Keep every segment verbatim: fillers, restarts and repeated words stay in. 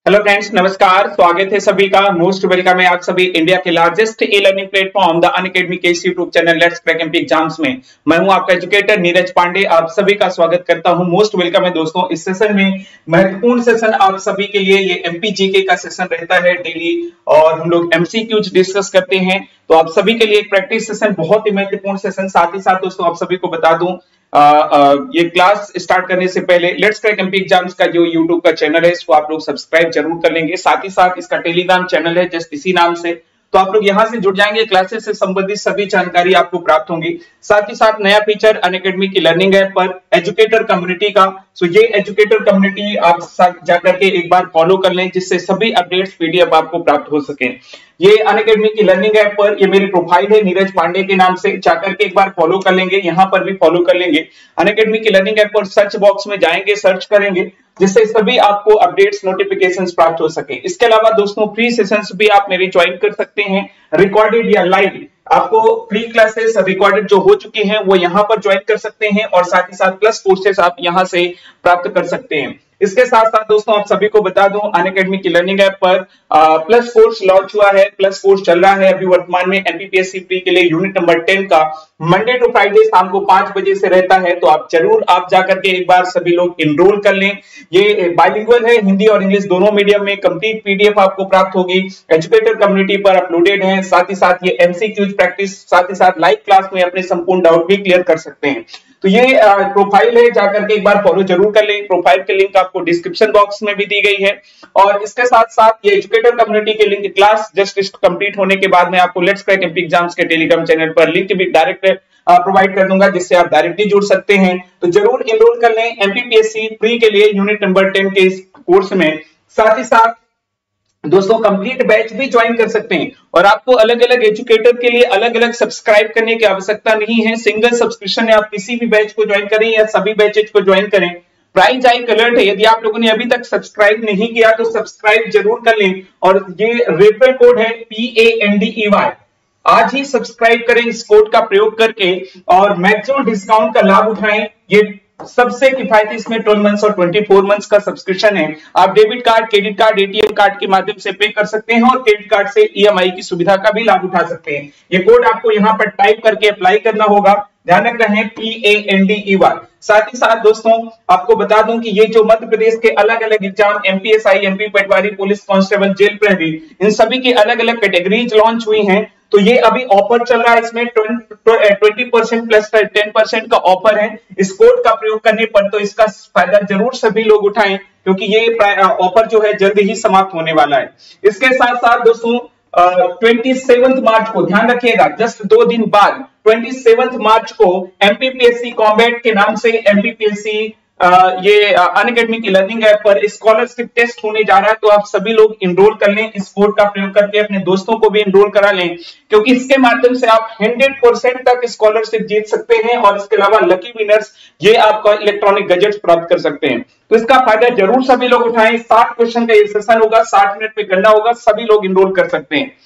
Hello friends, नमस्कार। स्वागत है सभी का। मोस्ट वेलकम है आप सभी इंडिया के largest e learning platform the Unacademy के YouTube channel let's crack MP exams में। मैं हूं आपका एजुकेटर नीरज पांडे। आप सभी का स्वागत करता हूं। मोस्ट वेलकम है दोस्तों। इस सेशन में महत्वपूर्ण सेशन आप सभी के लिए ये एमपीजीके का सेशन रहता है डेली, और हम लोग एमसीक्यूज डिस्कस करते हैं। तो आप सभी के लिए एक प्रैक्टिस सेशन बहुत ही महत्वपूर्ण सेशन। साथ ही साथ दोस्तों आप सभी को बता दूं, आ, आ, ये क्लास स्टार्ट करने से पहले लेट्स क्रैक एमपी एग्जाम्स का जो यूट्यूब का चैनल है इसको आप लोग सब्सक्राइब जरूर कर लेंगे। साथ ही साथ इसका टेलीग्राम चैनल है जस्ट इसी नाम से, तो आप लोग यहां से जुड़ जाएंगे। क्लासेस से संबंधित सभी जानकारी आपको प्राप्त होंगी। साथ ही साथ नया फीचर अनअकैडमी की लर्निंग ऐप पर एजुकेटर कम्युनिटी का, सो ये एजुकेटर कम्युनिटी आप जाकर के एक बार फॉलो कर लें, जिससे सभी अपडेट्स पीडीएफ आपको प्राप्त हो सके। ये अनअकैडमी की लर्निंग ऐप पर ये मेरी प्रोफाइल है नीरज पांडे के नाम से, जाकर के एक बार फॉलो कर लेंगे। यहाँ पर भी फॉलो कर लेंगे। अनअकैडमी की लर्निंग ऐप पर सर्च बॉक्स में जाएंगे, सर्च करेंगे, जिससे सभी आपको अपडेट्स नोटिफिकेशंस प्राप्त हो सके। इसके अलावा दोस्तों फ्री सेशंस भी आप मेरी ज्वाइन कर सकते हैं, रिकॉर्डेड या लाइव। आपको फ्री क्लासेस रिकॉर्डेड जो हो चुकी हैं वो यहाँ पर ज्वाइन कर सकते हैं, और साथ ही साथ प्लस कोर्सेस आप यहाँ से प्राप्त कर सकते हैं। इसके साथ साथ दोस्तों आप सभी को बता दूं, अनअकैडमी की लर्निंग ऐप पर आ, प्लस कोर्स लॉन्च हुआ है। प्लस कोर्स चल रहा है अभी वर्तमान में एमपीपीएससी प्री के लिए यूनिट नंबर टेन का। मंडे टू फ्राइडे शाम को पांच बजे से रहता है, तो आप जरूर आप जाकर के एक बार सभी लोग इनरोल कर लें। ये बाइलिंगुअल है, हिंदी और इंग्लिश दोनों मीडियम में। कंप्लीट पीडीएफ आपको प्राप्त होगी, एजुकेटर कम्युनिटी पर अपलोडेड है। साथ ही साथ ये एमसीक्यूज प्रैक्टिस, साथ ही साथ लाइव क्लास में अपने संपूर्ण डाउट भी क्लियर कर सकते हैं। तो ये प्रोफाइल है, जाकर के एक बार फॉलो जरूर कर लें। प्रोफाइल की लिंक आपको डिस्क्रिप्शन बॉक्स में भी दी गई है, और इसके साथ साथ ये एजुकेटर कम्युनिटी के लिंक क्लास जस्ट कंप्लीट होने के बाद मैं आपको लेट्स क्रैक एमपी एग्जाम्स के टेलीग्राम चैनल पर लिंक भी डायरेक्ट प्रोवाइड कर दूंगा, जिससे आप डायरेक्टली जुड़ सकते हैं। तो जरूर एनरोल कर लें एमपीपीएससी प्री के लिए यूनिट नंबर टेन के इस कोर्स में। साथ ही साथ दोस्तों कंप्लीट बैच भी ज्वाइन कर सकते हैं, और आपको अलग अलग एजुकेटर के लिए अलग अलग सब्सक्राइब करने की आवश्यकता नहीं है। सिंगल सब्सक्रिप्शन है, आप किसी भी बैच को ज्वाइन करें या सभी बैचेज को ज्वाइन करें। प्राइस हाइक अलर्ट है, यदि आप लोगों ने अभी तक सब्सक्राइब नहीं किया तो सब्सक्राइब जरूर कर लें, और ये रेफरल कोड है P A N D E Y. आज ही सब्सक्राइब करें इस कोड का प्रयोग करके, और मैक्सिमम डिस्काउंट का लाभ उठाएं। ये सबसे किफायती इसमें ट्वेल्व मंथ्स और ट्वेंटी फोर मंथ्स का सब्सक्रिप्शन है। आप debit card, credit card, ATM card के माध्यम से पे कर सकते हैं, और क्रेडिट कार्ड से ईएमआई की सुविधा का भी लाभ उठा सकते हैं। ये कोड आपको यहाँ पर टाइप करके अप्लाई करना होगा, ध्यान रखना है P A N D E Y. साथ ही साथ दोस्तों आपको बता दूं कि ये जो मध्य प्रदेश के अलग अलग एग्जाम एमपीएसआई, एमपी पटवारी, पुलिस कांस्टेबल, जेल प्रहरी, इन सभी की अलग अलग कैटेगरीज लॉन्च हुई हैं। तो ये अभी ऑफर चल रहा है, इसमें twenty percent plus ten percent का ऑफर है। इस कोड का प्रयोग करने पर तो इसका फायदा जरूर सभी लोग उठाएं, क्योंकि ये ऑफर जो है जल्द ही समाप्त होने वाला है। इसके साथ साथ दोस्तों ट्वेंटी सेवंथ मार्च को, ध्यान रखिएगा, जस्ट दो दिन बाद ट्वेंटी सेवंथ मार्च को एमपीपीएससी कॉम्बैट के नाम से एमपीपीएससी Uh, ये अनअकैडमी की लर्निंग ऐप पर स्कॉलरशिप टेस्ट होने जा रहा है। तो आप सभी लोग इनरोल कर लें, इस कोड का प्रयोग करके अपने दोस्तों को भी इनरोल करा लें, क्योंकि इसके माध्यम से आप हंड्रेड परसेंट तक स्कॉलरशिप जीत सकते हैं, और इसके अलावा लकी विनर्स ये आपका इलेक्ट्रॉनिक गैजेट्स प्राप्त कर सकते हैं। तो इसका फायदा जरूर सभी लोग उठाएं। साठ क्वेश्चन का ये सेशन होगा, साठ मिनट पे करना होगा, सभी लोग इनरोल कर सकते हैं।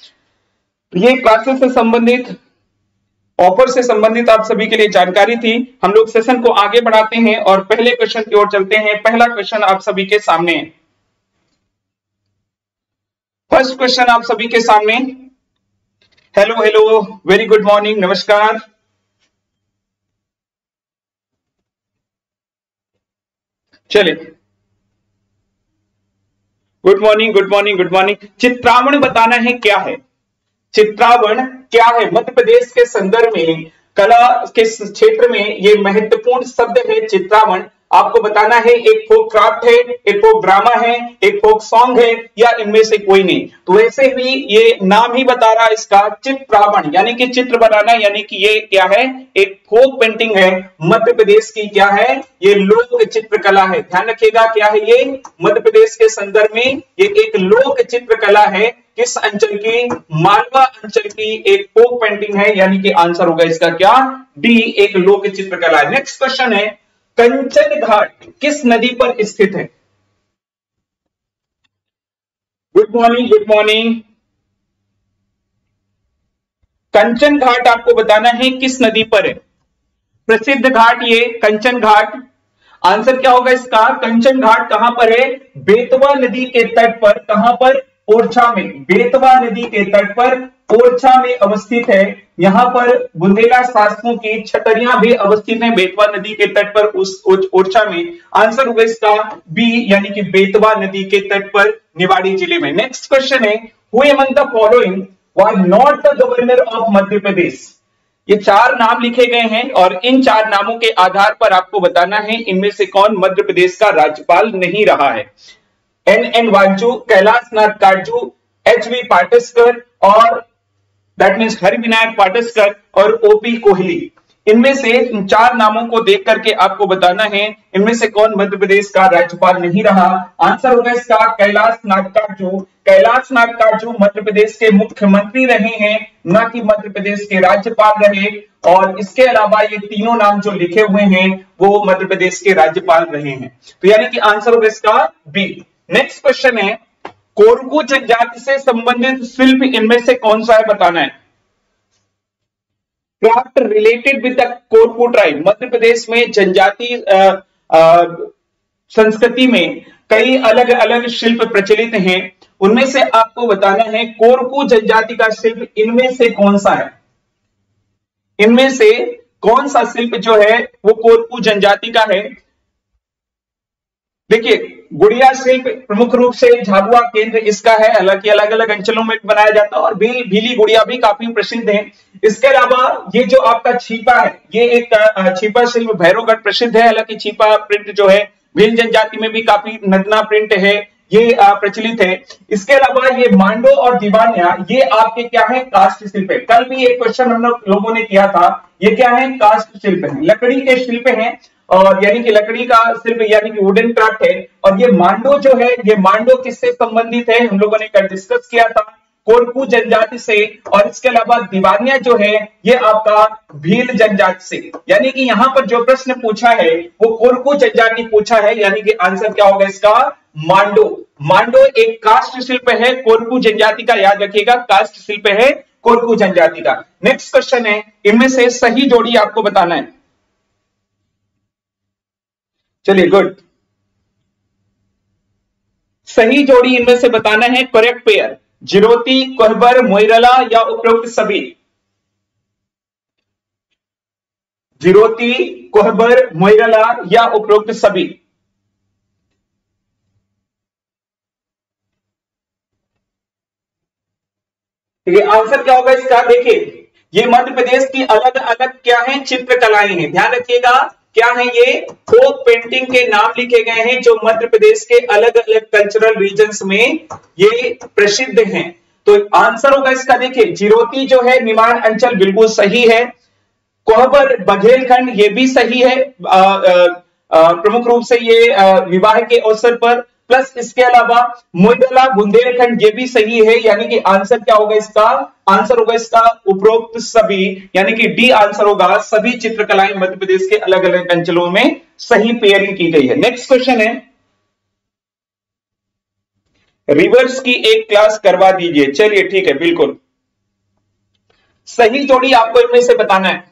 ये क्लासेस से संबंधित, ऑफर से संबंधित आप सभी के लिए जानकारी थी। हम लोग सेशन को आगे बढ़ाते हैं और पहले क्वेश्चन की ओर चलते हैं। पहला क्वेश्चन आप सभी के सामने, फर्स्ट क्वेश्चन आप सभी के सामने। Hello hello, very good morning, नमस्कार। चलिए, good morning, good morning, good morning. चित्रावण बताना है क्या है? चित्रावण क्या है? मध्य प्रदेश के संदर्भ में कला के क्षेत्र में ये महत्वपूर्ण शब्द है चित्रावण। आपको बताना है एक फोक क्राफ्ट है, एक फोक ड्रामा है, एक फोक सॉन्ग है, या इनमें से कोई नहीं। तो वैसे भी ये नाम ही बता रहा है इसका, चित्रावण, यानी कि चित्र बनाना, यानी कि ये क्या है? एक फोक पेंटिंग है मध्य प्रदेश की। क्या है? ये लोक चित्रकला है। ध्यान रखिएगा, क्या है ये? मध्य प्रदेश के संदर्भ में ये एक लोक चित्रकला है। किस अंचल की? मालवा अंचल की एक फोक पेंटिंग है, यानी कि आंसर होगा इसका क्या? डी, एक लोक चित्रकला। नेक्स्ट क्वेश्चन है, कंचन घाट किस नदी पर स्थित है? Good morning, good morning. Kanchan Ghat आपको बताना है किस नदी पर है। प्रसिद्ध घाट ये कंचन घाट आंसर क्या होगा इसका? कंचन घाट कहां पर है? बेतवा नदी के तट पर। कहां पर? ओरछा में। बेतवा नदी के तट पर ओरछा में अवस्थित है। यहां पर बुंदेला शासकों की छतरियां भी अवस्थित हैं बेतवा नदी के तट पर, उस ओरछा में। आंसर होगा इसका बी, यानी कि बेतवा नदी के तट पर निवाड़ी जिले में। नेक्स्ट क्वेश्चन है, who among the following was not the governor of Madhya Pradesh? ये चार नाम लिखे गए हैं और इन चार नामों के आधार पर आपको बताना है इनमें से कौन मध्य प्रदेश का राज्यपाल नहीं रहा है। N N Wanchoo, Kailash Nath Katju, H V Pataskar और दैट मीन्स हरिविनायक पाटस्कर और ओपी कोहली। इनमें से इन चार नामों को देख करके आपको बताना है इनमें से कौन मध्य प्रदेश का राज्यपाल नहीं रहा। आंसर होगा इसका कैलाश नाथ काटजू। कैलाश नाथ काटजू मध्य प्रदेश के मुख्यमंत्री रहे हैं, न कि मध्य प्रदेश के राज्यपाल रहे। और इसके अलावा ये तीनों नाम जो लिखे हुए हैं वो मध्य प्रदेश के राज्यपाल रहे हैं। तो यानी कि आंसर होगा इसका बी। नेक्स्ट क्वेश्चन है, कोरकू जनजाति से संबंधित शिल्प इनमें से कौन सा है? बताना है। Craft related with the Korku tribe. Madhya Pradesh में जनजाति संस्कृति में कई अलग अलग शिल्प प्रचलित हैं, उनमें से आपको बताना है कोरकू जनजाति का शिल्प इनमें से कौन सा है? इनमें से कौन सा शिल्प जो है वो कोरकू जनजाति का है? देखिए, गुड़िया शिल्प प्रमुख रूप से झाबुआ केंद्र इसका है, हालांकि अलग अलग अंचलों में बनाया जाता है। और भील भीली गुड़िया भी काफी प्रसिद्ध है। इसके अलावा ये जो आपका छीपा है, ये एक छीपा शिल्प भैरवगढ़ प्रसिद्ध है। हालांकि छीपा प्रिंट जो है भील जनजाति में भी काफी नदना प्रिंट है, ये प्रचलित है। इसके अलावा ये मांडो और दीवानिया, ये आपके क्या है? कास्ट शिल्प है। कल भी एक क्वेश्चन हम लोगों ने किया था, ये क्या है? कास्ट शिल्प है, लकड़ी के शिल्प हैं। और यानी कि लकड़ी का शिल्प यानी कि वुडन क्राफ्ट है। और ये मांडो जो है, ये मांडो किससे संबंधित है? हम लोगों ने कल डिस्कस किया था, कोरकू जनजाति से। और इसके अलावा दीवानिया जो है ये आपका भील जनजाति से। यानी कि यहां पर जो प्रश्न पूछा है वो कोरकू जनजाति पूछा है, यानी कि आंसर क्या होगा इसका? मांडो। मांडो एक कास्ट शिल्प है कोरकू जनजाति का, याद रखिएगा, कास्ट शिल्प है कोरकू जनजाति का। नेक्स्ट क्वेश्चन है, इनमें से सही जोड़ी आपको बताना है। चलिए, गुड। सही जोड़ी इनमें से बताना है, करेक्ट पेयर। जिरोती, कोहबर, मोइरला या उपरोक्त सभी? जिरोती, कोहबर, मोइरला या उपरोक्त सभी? ठीक है, आंसर क्या होगा इसका? देखिए, ये मध्य प्रदेश की अलग अलग क्या है? चित्रकलाएं हैं। ध्यान रखिएगा, क्या है ये? फोक पेंटिंग के नाम लिखे गए हैं जो मध्य प्रदेश के अलग अलग कल्चरल रीजन्स में ये प्रसिद्ध हैं। तो आंसर होगा इसका, देखिए, जिरोती जो है निमाड़ अंचल बिल्कुल सही है। कोहबर बघेलखंड ये भी सही है, आ, आ, आ, प्रमुख रूप से ये आ, विवाह के अवसर पर। प्लस इसके अलावा मोइरला बुंदेलखंड ये भी सही है। यानी कि आंसर क्या होगा इसका? आंसर होगा इसका उपरोक्त सभी, यानी कि डी आंसर होगा। सभी चित्रकलाएं मध्य प्रदेश के अलग अलग अंचलों में सही पेयरिंग की गई है। नेक्स्ट क्वेश्चन है, रिवर्स की एक क्लास करवा दीजिए। चलिए, ठीक है, बिल्कुल। सही जोड़ी आपको इनमें से बताना है।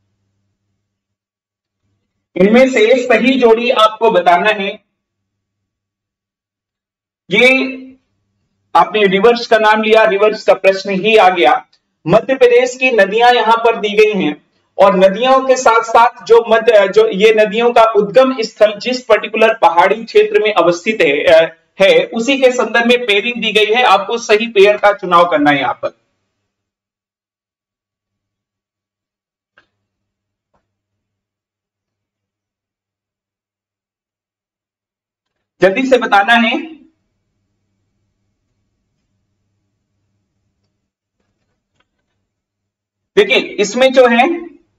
इनमें से सही जोड़ी आपको बताना है। ये आपने रिवर्स का नाम लिया, रिवर्स का प्रश्न ही आ गया। मध्य प्रदेश की नदियां यहां पर दी गई हैं और नदियों के साथ साथ जो मध्य जो ये नदियों का उद्गम स्थल जिस पर्टिकुलर पहाड़ी क्षेत्र में अवस्थित है, है उसी के संदर्भ में पेयरिंग दी गई है। आपको सही पेयर का चुनाव करना है यहां पर। जल्दी से बताना है। देखिए, इसमें जो है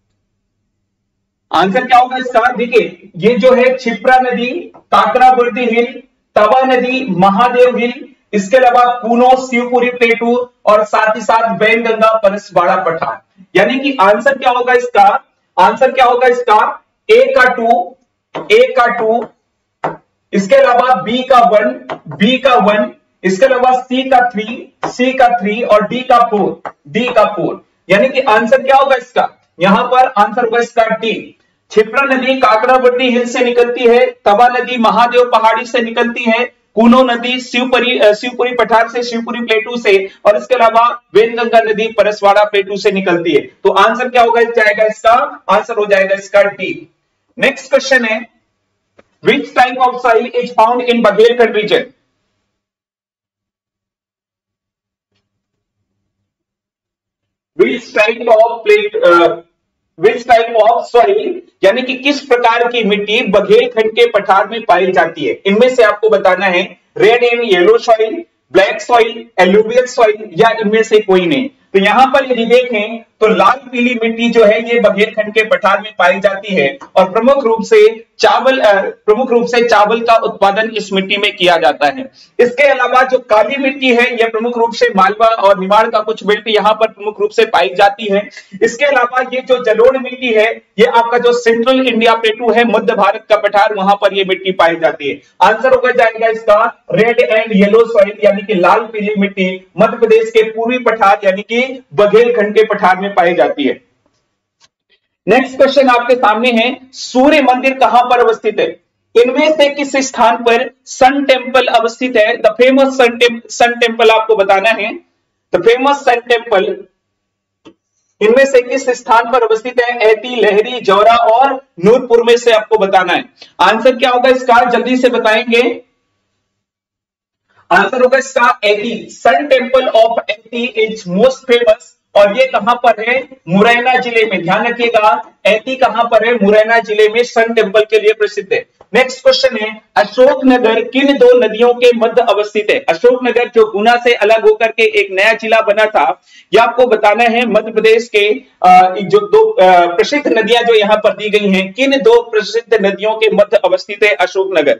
आंसर क्या होगा इसका? देखिए, ये जो है क्षिप्रा नदी, काकराबुर्दी हिल, तवा नदी, महादेव हिल, इसके अलावा कूनो, शिवपुरी प्लेटू और साथ ही साथ वैनगंगा, परसवाड़ा पठार। यानी कि आंसर क्या होगा इसका? आंसर क्या होगा इसका? ए का टू, ए का टू, इसके अलावा बी का वन, बी का वन, इसके अलावा सी का थ्री, सी का थ्री और डी का फोर, डी का फोर। यानी कि आंसर क्या होगा इसका? यहां पर आंसर होगा इसका डी। क्षिप्रा नदी काकड़ावती हिल से निकलती है, तवा नदी महादेव पहाड़ी से निकलती है, कूनो नदी शिवपुरी शिवपुरी पठार से, शिवपुरी प्लेटू से, और इसके अलावा वेनगंगा नदी परसवाड़ा प्लेटू से निकलती है। तो आंसर क्या होगा जाएगा इसका? आंसर हो जाएगा इसका डी। नेक्स्ट क्वेश्चन है, which type of soil is found in Baghelkhand region? Which type of plate which type of soil, यानी कि किस प्रकार की मिट्टी बघेलखंड के पठार में पाई जाती है? इनमें से आपको बताना है red and yellow soil, black soil, alluvial soil, या इनमें से कोई नहीं। तो यहां पर यदि देखें तो लाल पीली मिट्टी जो है ये बघेलखंड के पठार में पाई जाती है, और प्रमुख रूप से चावल प्रमुख रूप से चावल का उत्पादन इस मिट्टी में किया जाता है। इसके अलावा जो काली मिट्टी है यह प्रमुख रूप से मालवा और निमाड़ का कुछ बेल्ट यहां पर प्रमुख रूप से पाई जाती है। इसके अलावा ये जो जलोढ़ मिट्टी है ये आपका जो सेंट्रल इंडिया प्लेटू है, मध्य भारत का पठार, वहां पर ये मिट्टी पाई जाती है। आंसर होगा जाएगा इसका रेड एंड येलो सॉइल, यानी कि लाल पीली मिट्टी मध्य प्रदेश के पूर्वी पठार यानी कि बघेलखंड के पठार में पाई जाती है। नेक्स्ट क्वेश्चन आपके सामने है, सूर्य मंदिर कहां पर अवस्थित है? इनमें से किस स्थान पर सन टेम्पल अवस्थित है? The famous sun temple sun temple आपको बताना है। द फेमस सन टेम्पल इनमें से किस स्थान पर अवस्थित है? ऐती, लहरी, जौरा और नूरपुर में से आपको बताना है। आंसर क्या होगा इसका? जल्दी से बताएंगे। आंसर होगा इसका Aiti. Sun temple of Aiti is most famous, और ये कहां पर है? मुरैना जिले में। ध्यान रखिएगा, ऐती कहां पर है? मुरैना जिले में सन टेम्पल के लिए प्रसिद्ध है। नेक्स्ट क्वेश्चन है, अशोकनगर किन दो नदियों के मध्य अवस्थित है? अशोकनगर जो गुना से अलग होकर के एक नया जिला बना था, यह आपको बताना है मध्य प्रदेश के जो दो प्रसिद्ध नदियां जो यहां पर दी गई हैं, किन दो प्रसिद्ध नदियों के मध्य अवस्थित है अशोकनगर?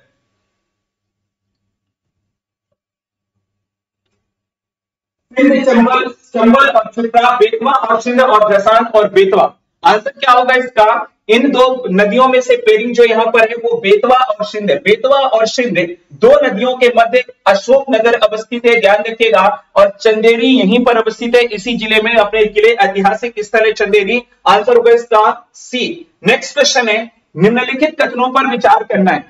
चंबल, चंबल और क्षिप्रा, बेतवा और सिंध, और धसान और बेतवा। आंसर क्या होगा इसका? इन दो नदियों में से पेरिंग जो यहां पर है वो बेतवा और सिंध है। बेतवा और सिंध दो नदियों के मध्य अशोकनगर अवस्थित है, ध्यान रखिएगा। और चंदेरी यहीं पर अवस्थित है, इसी जिले में अपने किले ऐतिहासिक स्थल है चंदेरी। आंसर होगा इसका सी। नेक्स्ट क्वेश्चन है, निम्नलिखित कथनों पर विचार करना है।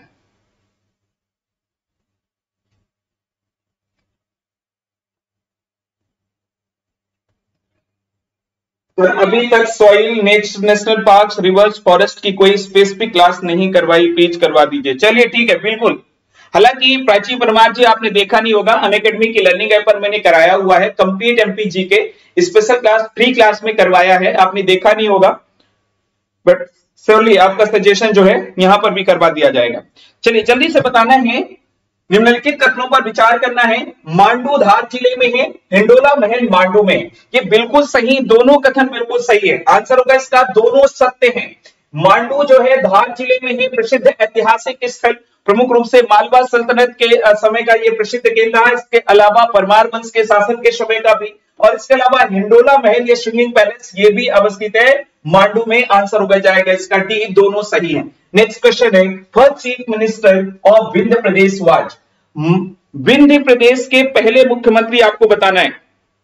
तो अभी तक soil, national parks, rivers, forest की कोई स्पेसिफिक क्लास नहीं करवाई, प्लीज करवा दीजिए। चलिए ठीक है, बिल्कुल। हालांकि प्राची परमार जी आपने देखा नहीं होगा, अनअकैडमी की लर्निंग ऐप पर मैंने कराया हुआ है कंप्लीट एमपीजी के स्पेशल क्लास, फ्री क्लास में करवाया है, आपने देखा नहीं होगा, बट श्योरली आपका सजेशन जो है यहां पर भी करवा दिया जाएगा। चलिए जल्दी से बताना है, निम्नलिखित कथनों पर विचार करना है। मांडू धार जिले में है, हिंडोला महल मांडू में। ये बिल्कुल सही, दोनों कथन बिल्कुल सही है। आंसर होगा इसका दोनों सत्य हैं। मांडू जो है धार जिले में ही प्रसिद्ध ऐतिहासिक स्थल, प्रमुख रूप से मालवा सल्तनत के समय का ये प्रसिद्ध केंद्र है। इसके अलावा परमार वंश के शासन के समय का भी, और इसके अलावा हिंडोला महल ये स्विमिंग पैलेस ये भी अवस्थित है मांडू में। आंसर होगा जाएगा इसका डी, दोनों सही है। नेक्स्ट क्वेश्चन है, first chief minister of Vindhya Pradesh was. Vindhya Pradesh के पहले मुख्यमंत्री आपको बताना है।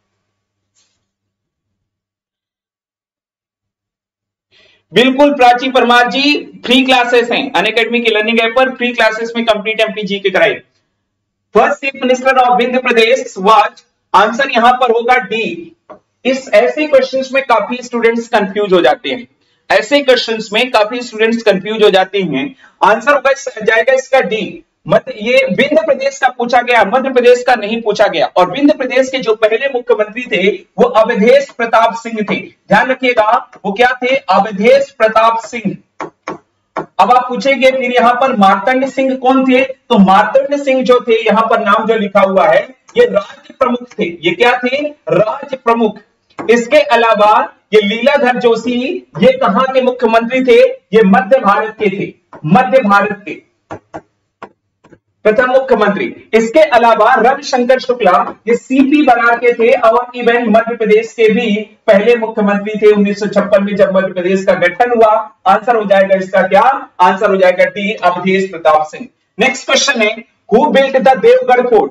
बिल्कुल प्राची परमार जी, फ्री क्लासेस हैं अनअकैडमी की लर्निंग ऐप पर, फ्री क्लासेस में कंप्लीट एमपीजी के कराए। First chief minister of Vindhya Pradesh was, answer यहां पर होगा डी। इस ऐसे क्वेश्चंस में काफी स्टूडेंट्स कंफ्यूज हो जाते हैं, ऐसे क्वेश्चंस में काफी स्टूडेंट्स कंफ्यूज हो जाते हैं। आंसर होगा जाएगा इसका डी। मत ये विंध्य प्रदेश का पूछा गया, मध्य प्रदेश का नहीं पूछा गया। और विंध्य प्रदेश के जो पहले मुख्यमंत्री थे वो अवधेश प्रताप सिंह थे, ध्यान रखिएगा, वो क्या थे? अवधेश प्रताप सिंह। अब आप पूछेंगे फिर यहाँ पर मार्तंड सिंह कौन थे? तो मार्तंड सिंह जो थे, यहाँ पर नाम जो लिखा हुआ है, ये राज्य प्रमुख थे। ये क्या थे? राज्य प्रमुख। इसके अलावा ये लीलाधर जोशी, ये कहां के मुख्यमंत्री थे? ये मध्य भारत के थे, मध्य भारत के प्रथम मुख्यमंत्री। इसके अलावा रविशंकर शुक्ला, ये सीपी बरार के थे, और इवन मध्य प्रदेश के भी पहले मुख्यमंत्री थे उन्नीस सौ छप्पन में जब मध्य प्रदेश का गठन हुआ। आंसर हो जाएगा इसका क्या? आंसर हो जाएगा D, Awadhesh Pratap Singh. Next question है, who built the Deogarh fort?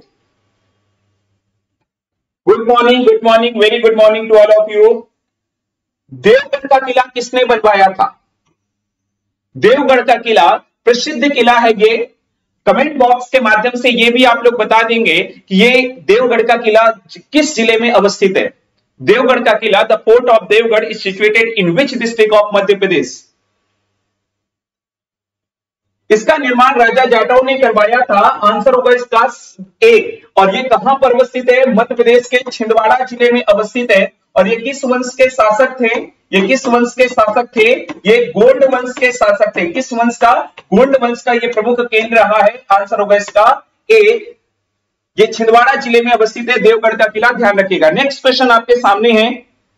Good morning, good morning, very good morning to all of you. Deogarh का किला किसने बनवाया था? देवगढ़ का किला प्रसिद्ध किला है ये। कमेंट बॉक्स के माध्यम से ये भी आप लोग बता देंगे कि ये देवगढ़ का किला किस जिले में अवस्थित है। देवगढ़ का किला, the fort of Deogarh is situated in which district of Madhya Pradesh. इसका निर्माण राजा जाटव ने करवाया था। आंसर होगा इसका ए। और ये कहां पर अवस्थित है? मध्य प्रदेश के छिंदवाड़ा जिले में अवस्थित है। और ये किस वंश के शासक थे? ये किस वंश के शासक थे? ये गोंड वंश के शासक थे। किस वंश का? गोंड वंश का ये प्रमुख केंद्र रहा है। आंसर होगा इसका ए। ये छिंदवाड़ा जिले में अवस्थित है देवगढ़ का किला, ध्यान रखिएगा। नेक्स्ट क्वेश्चन आपके सामने है,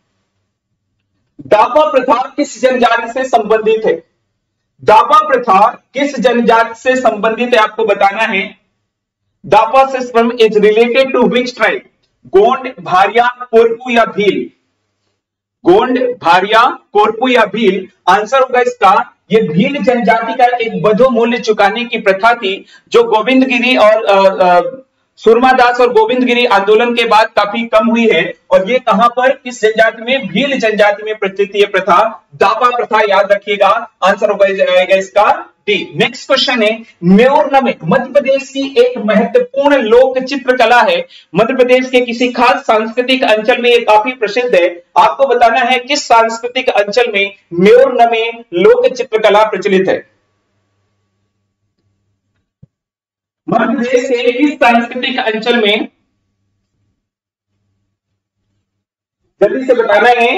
दापा प्रथा किस जनजाति से संबंधित है? दापा प्रथा किस जनजाति से संबंधित है आपको बताना है। Dapa system is related to which tribe? Gond, Bharia, Korpu या भील? गोंड, भारिया, कोरपू या भील? आंसर होगा इसका ये भील जनजाति का एक बधो मूल्य चुकाने की प्रथा थी, जो गोविंदगिरी और आ, आ, सुरमादास और गोविंदगिरी आंदोलन के बाद काफी कम हुई है। और ये कहां पर, किस जनजाति में? भील जनजाति में प्रचलित ये प्रथा दापा प्रथा, याद रखिएगा। आंसर होगा जाएगा इसका डी। नेक्स्ट क्वेश्चन है, म्योरनमे मध्य प्रदेश की एक महत्वपूर्ण लोक चित्रकला है। मध्य प्रदेश के किसी खास सांस्कृतिक अंचल में ये काफी प्रसिद्ध है। आपको बताना है किस सांस्कृतिक अंचल में म्योरनमे लोक चित्रकला प्रचलित है। मध्य प्रदेश के किस सांस्कृतिक अंचल में, जल्दी से बताना है।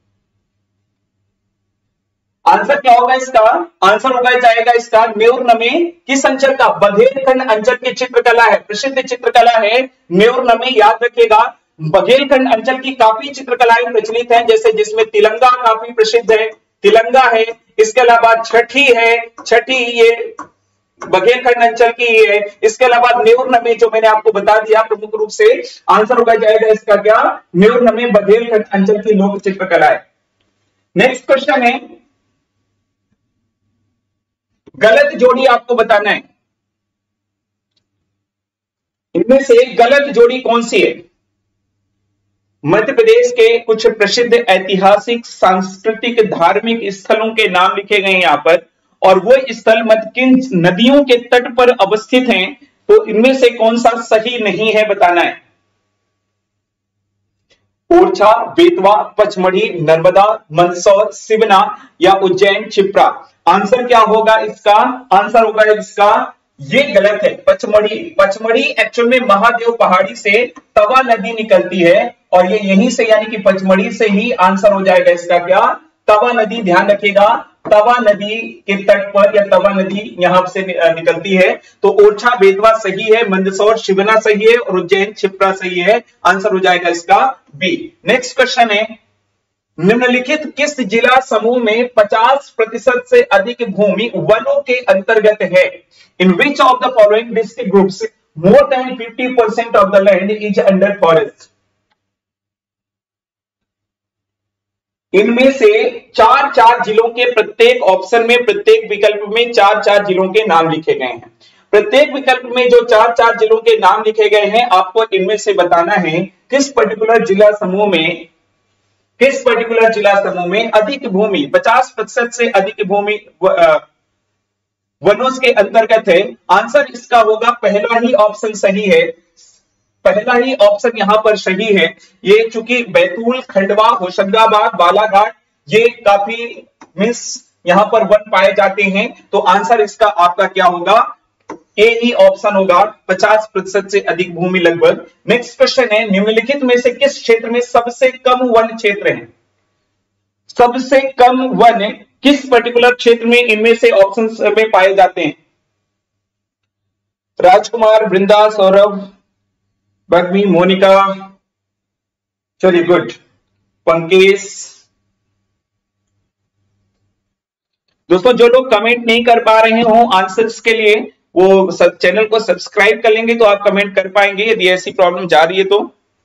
आंसर क्या होगा इसका? आंसर होगा जाएगा इसका म्योरनमे किस अंचल का? बघेलखंड अंचल की चित्रकला है, प्रसिद्ध चित्रकला है म्योरनमे, याद रखिएगा। बघेलखंड अंचल की काफी चित्रकलाएं प्रचलित हैं, जैसे जिसमें तिलंगा काफी प्रसिद्ध है, तिलंगा है। इसके अलावा छठी है, छठी ये बघेलखंड अंचल की है। इसके अलावा म्योरनमे जो मैंने आपको बता दिया प्रमुख रूप से, आंसर होगा जाएगा इसका क्या? म्योरनमे बघेलखंड अंचल की लोक चित्रकला है। नेक्स्ट क्वेश्चन है, गलत जोड़ी आपको बताना है। इनमें से गलत जोड़ी कौन सी है? मध्य प्रदेश के कुछ प्रसिद्ध ऐतिहासिक, सांस्कृतिक, धार्मिक स्थलों के नाम लिखे गए हैं यहां पर, और वो स्थल मध्य किन नदियों के तट पर अवस्थित हैं, तो इनमें से कौन सा सही नहीं है बताना है। ओरछा, बेतवा, पचमढ़ी, नर्मदा, मंदसौर, सिवना या उज्जैन, क्षिप्रा? आंसर क्या होगा इसका? आंसर होगा इसका ये गलत है, पचमढ़ी। पचमढ़ी एक्चुअल में महादेव पहाड़ी से तवा नदी निकलती है, और ये यहीं से यानी कि पचमढ़ी से ही आंसर हो जाएगा इसका क्या? तवा नदी, ध्यान रखिएगा। तवा नदी के तट पर या तवा नदी यहां से निकलती है। तो ओरछा, बेतवा सही है, मंदसौर, शिवना सही है, और उज्जैन, क्षिप्रा सही है। आंसर हो जाएगा इसका बी। नेक्स्ट क्वेश्चन है, निम्नलिखित किस जिला समूह में पचास प्रतिशत से अधिक भूमि वनों के अंतर्गत है? In which of the following district groups more than fifty percent of the land is under forest? इनमें से चार चार जिलों के प्रत्येक ऑप्शन में, प्रत्येक विकल्प में चार चार जिलों के नाम लिखे गए हैं। प्रत्येक विकल्प में जो चार चार जिलों के नाम लिखे गए हैं, आपको इनमें से बताना है किस पर्टिकुलर जिला समूह में, किस पर्टिकुलर जिला समूह में अधिक भूमि, पचास प्रतिशत से अधिक भूमि वनों के अंतर्गत है। आंसर इसका होगा पहला ही ऑप्शन सही है, पहला ही ऑप्शन यहां पर सही है। ये चूंकि बैतूल, खंडवा, होशंगाबाद, बालाघाट ये काफी मिस यहां पर वन पाए जाते हैं, तो आंसर इसका आपका क्या होगा? ए ही ऑप्शन होगा, पचास प्रतिशत से अधिक भूमि लगभग। नेक्स्ट क्वेश्चन है, निम्नलिखित में से किस क्षेत्र में सबसे कम वन क्षेत्र है? सबसे कम वन किस पर्टिकुलर क्षेत्र में इनमें से ऑप्शन में पाए जाते हैं? राजकुमार, वृंदा, सौरभ, बग्मी, मोनिका, चलिए गुड, पंकेश। दोस्तों जो लोग कमेंट नहीं कर पा रहे हो आंसर्स के लिए, वो सब चैनल को सब्सक्राइब कर लेंगे तो आप कमेंट कर पाएंगे, यदि ऐसी प्रॉब्लम जा रही है तो।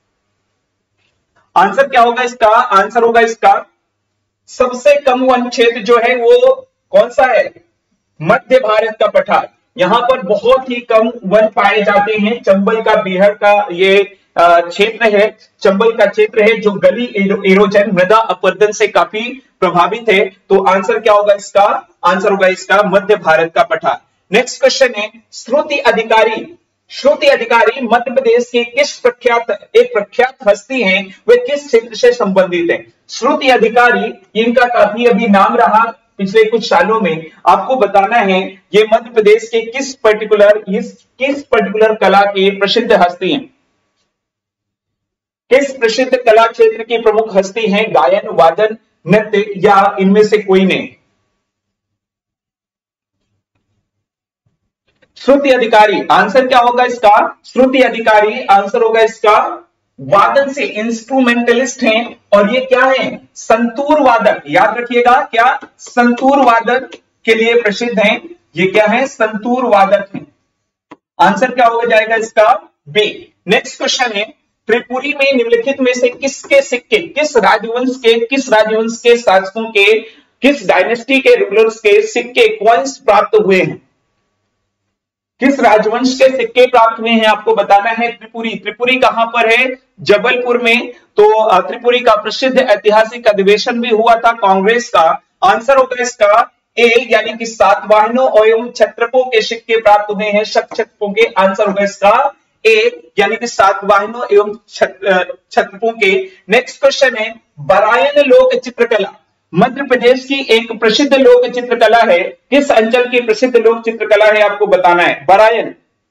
आंसर क्या होगा इसका? आंसर होगा इसका सबसे कम वन क्षेत्र जो है वो कौन सा है? मध्य भारत का पठार। यहां पर बहुत ही कम वन पाए जाते हैं। चंबल का, बिहार का, ये क्षेत्र है, चंबल का क्षेत्र है जो गली एरोजन मृदा अपरदन से काफी प्रभावित है। तो आंसर क्या होगा इसका? आंसर होगा इसका मध्य भारत का पठार। नेक्स्ट क्वेश्चन है श्रुति अधिकारी। श्रुति अधिकारी मध्य प्रदेश के किस प्रख्यात एक प्रख्यात हस्ती हैं, वे किस क्षेत्र से संबंधित हैं? श्रुति अधिकारी, इनका काफी अभी नाम रहा पिछले कुछ सालों में। आपको बताना है ये मध्य प्रदेश के किस पर्टिकुलर इस किस पर्टिकुलर कला के प्रसिद्ध हस्ती हैं, किस प्रसिद्ध कला क्षेत्र की प्रमुख हस्ती हैं? गायन, वादन, नृत्य या इनमें से कोई नहीं? श्रुति अधिकारी, आंसर क्या होगा इसका? श्रुति अधिकारी आंसर होगा इसका वादन से, इंस्ट्रूमेंटलिस्ट हैं और ये क्या है? संतूर वादक। याद रखिएगा, क्या? संतूर वादक के लिए प्रसिद्ध हैं। ये क्या है? संतूर वादक हैं। आंसर क्या हो जाएगा इसका? बी। नेक्स्ट क्वेश्चन है त्रिपुरी में निम्नलिखित में से किसके सिक्के, किस राजवंश के किस राजवंश के शासकों के, किस डायनेस्टी के रूलर्स के सिक्के कॉइन्स प्राप्त हुए हैं? किस राजवंश के सिक्के प्राप्त हुए हैं आपको बताना है। त्रिपुरी, त्रिपुरी कहां पर है? जबलपुर में। तो त्रिपुरी का प्रसिद्ध ऐतिहासिक अधिवेशन भी हुआ था कांग्रेस का। आंसर होगा इसका ए, यानी कि सातवाहनों एवं क्षत्रपों के सिक्के प्राप्त हुए हैं, क्षत्रपों के। आंसर होगा इसका ए, यानी कि सातवाहनों एवं क्षत्रपों के। नेक्स्ट क्वेश्चन है बरायन लोक चित्रकला मध्य प्रदेश की एक प्रसिद्ध लोक चित्रकला है, किस अंचल की प्रसिद्ध लोक चित्रकला है आपको बताना है। बरायन,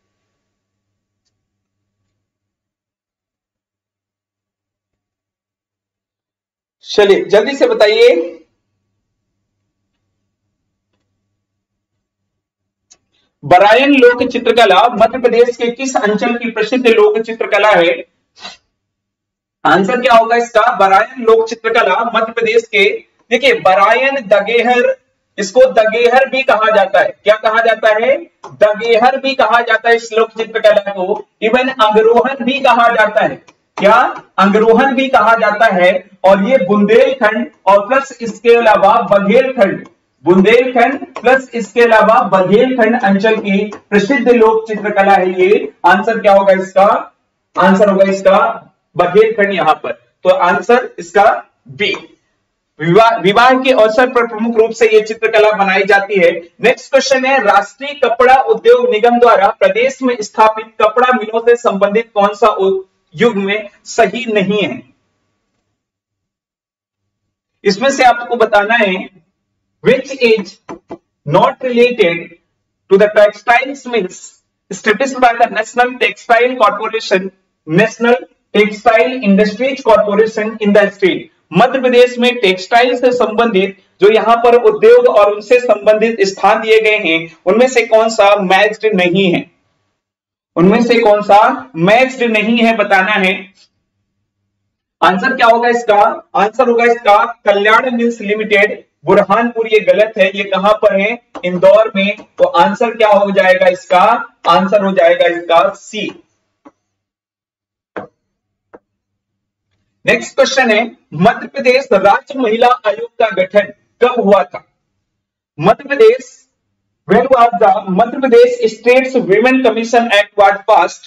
चलिए जल्दी से बताइए। बरायन लोक चित्रकला मध्य प्रदेश के किस अंचल की प्रसिद्ध लोक चित्रकला है? आंसर क्या होगा इसका? बरायन लोक चित्रकला मध्य प्रदेश के, देखिए बरायन, दगेहर, इसको दगेहर भी कहा जाता है। क्या कहा जाता है? दगेहर भी कहा जाता है इस लोक चित्रकला को। इवन अंगरोहन भी कहा जाता है। क्या? अंगरोहन भी कहा जाता है। और ये बुंदेलखंड और प्लस इसके अलावा बघेलखंड, बुंदेलखंड प्लस इसके अलावा बघेलखंड अंचल की प्रसिद्ध लोक चित्रकला है ये। आंसर क्या होगा इसका? आंसर होगा इसका बघेलखंड यहां पर। तो आंसर इसका बी। विवाह विवाह के अवसर पर प्रमुख रूप से यह चित्रकला बनाई जाती है। नेक्स्ट क्वेश्चन है राष्ट्रीय कपड़ा उद्योग निगम द्वारा प्रदेश में स्थापित कपड़ा मिलों से संबंधित कौन सा युग में सही नहीं है? इसमें से आपको बताना है which is not related to the textiles mills established by the National Textile Corporation, National Textile Industries Corporation in the state। मध्य प्रदेश में टेक्सटाइल से संबंधित जो यहां पर उद्योग और उनसे संबंधित स्थान दिए गए हैं उनमें से कौन सा मैच्ड नहीं है? उनमें से कौन सा मैच्ड नहीं है बताना है। आंसर क्या होगा इसका? आंसर होगा इसका कल्याण मिल्स लिमिटेड, बुरहानपुर। ये गलत है, ये कहां पर है? इंदौर में। तो आंसर क्या हो जाएगा इसका? आंसर हो जाएगा इसका सी। नेक्स्ट क्वेश्चन है मध्य प्रदेश राज्य महिला आयोग का गठन कब हुआ था? Madhya Pradesh when was the Madhya Pradesh states women commission act was passed?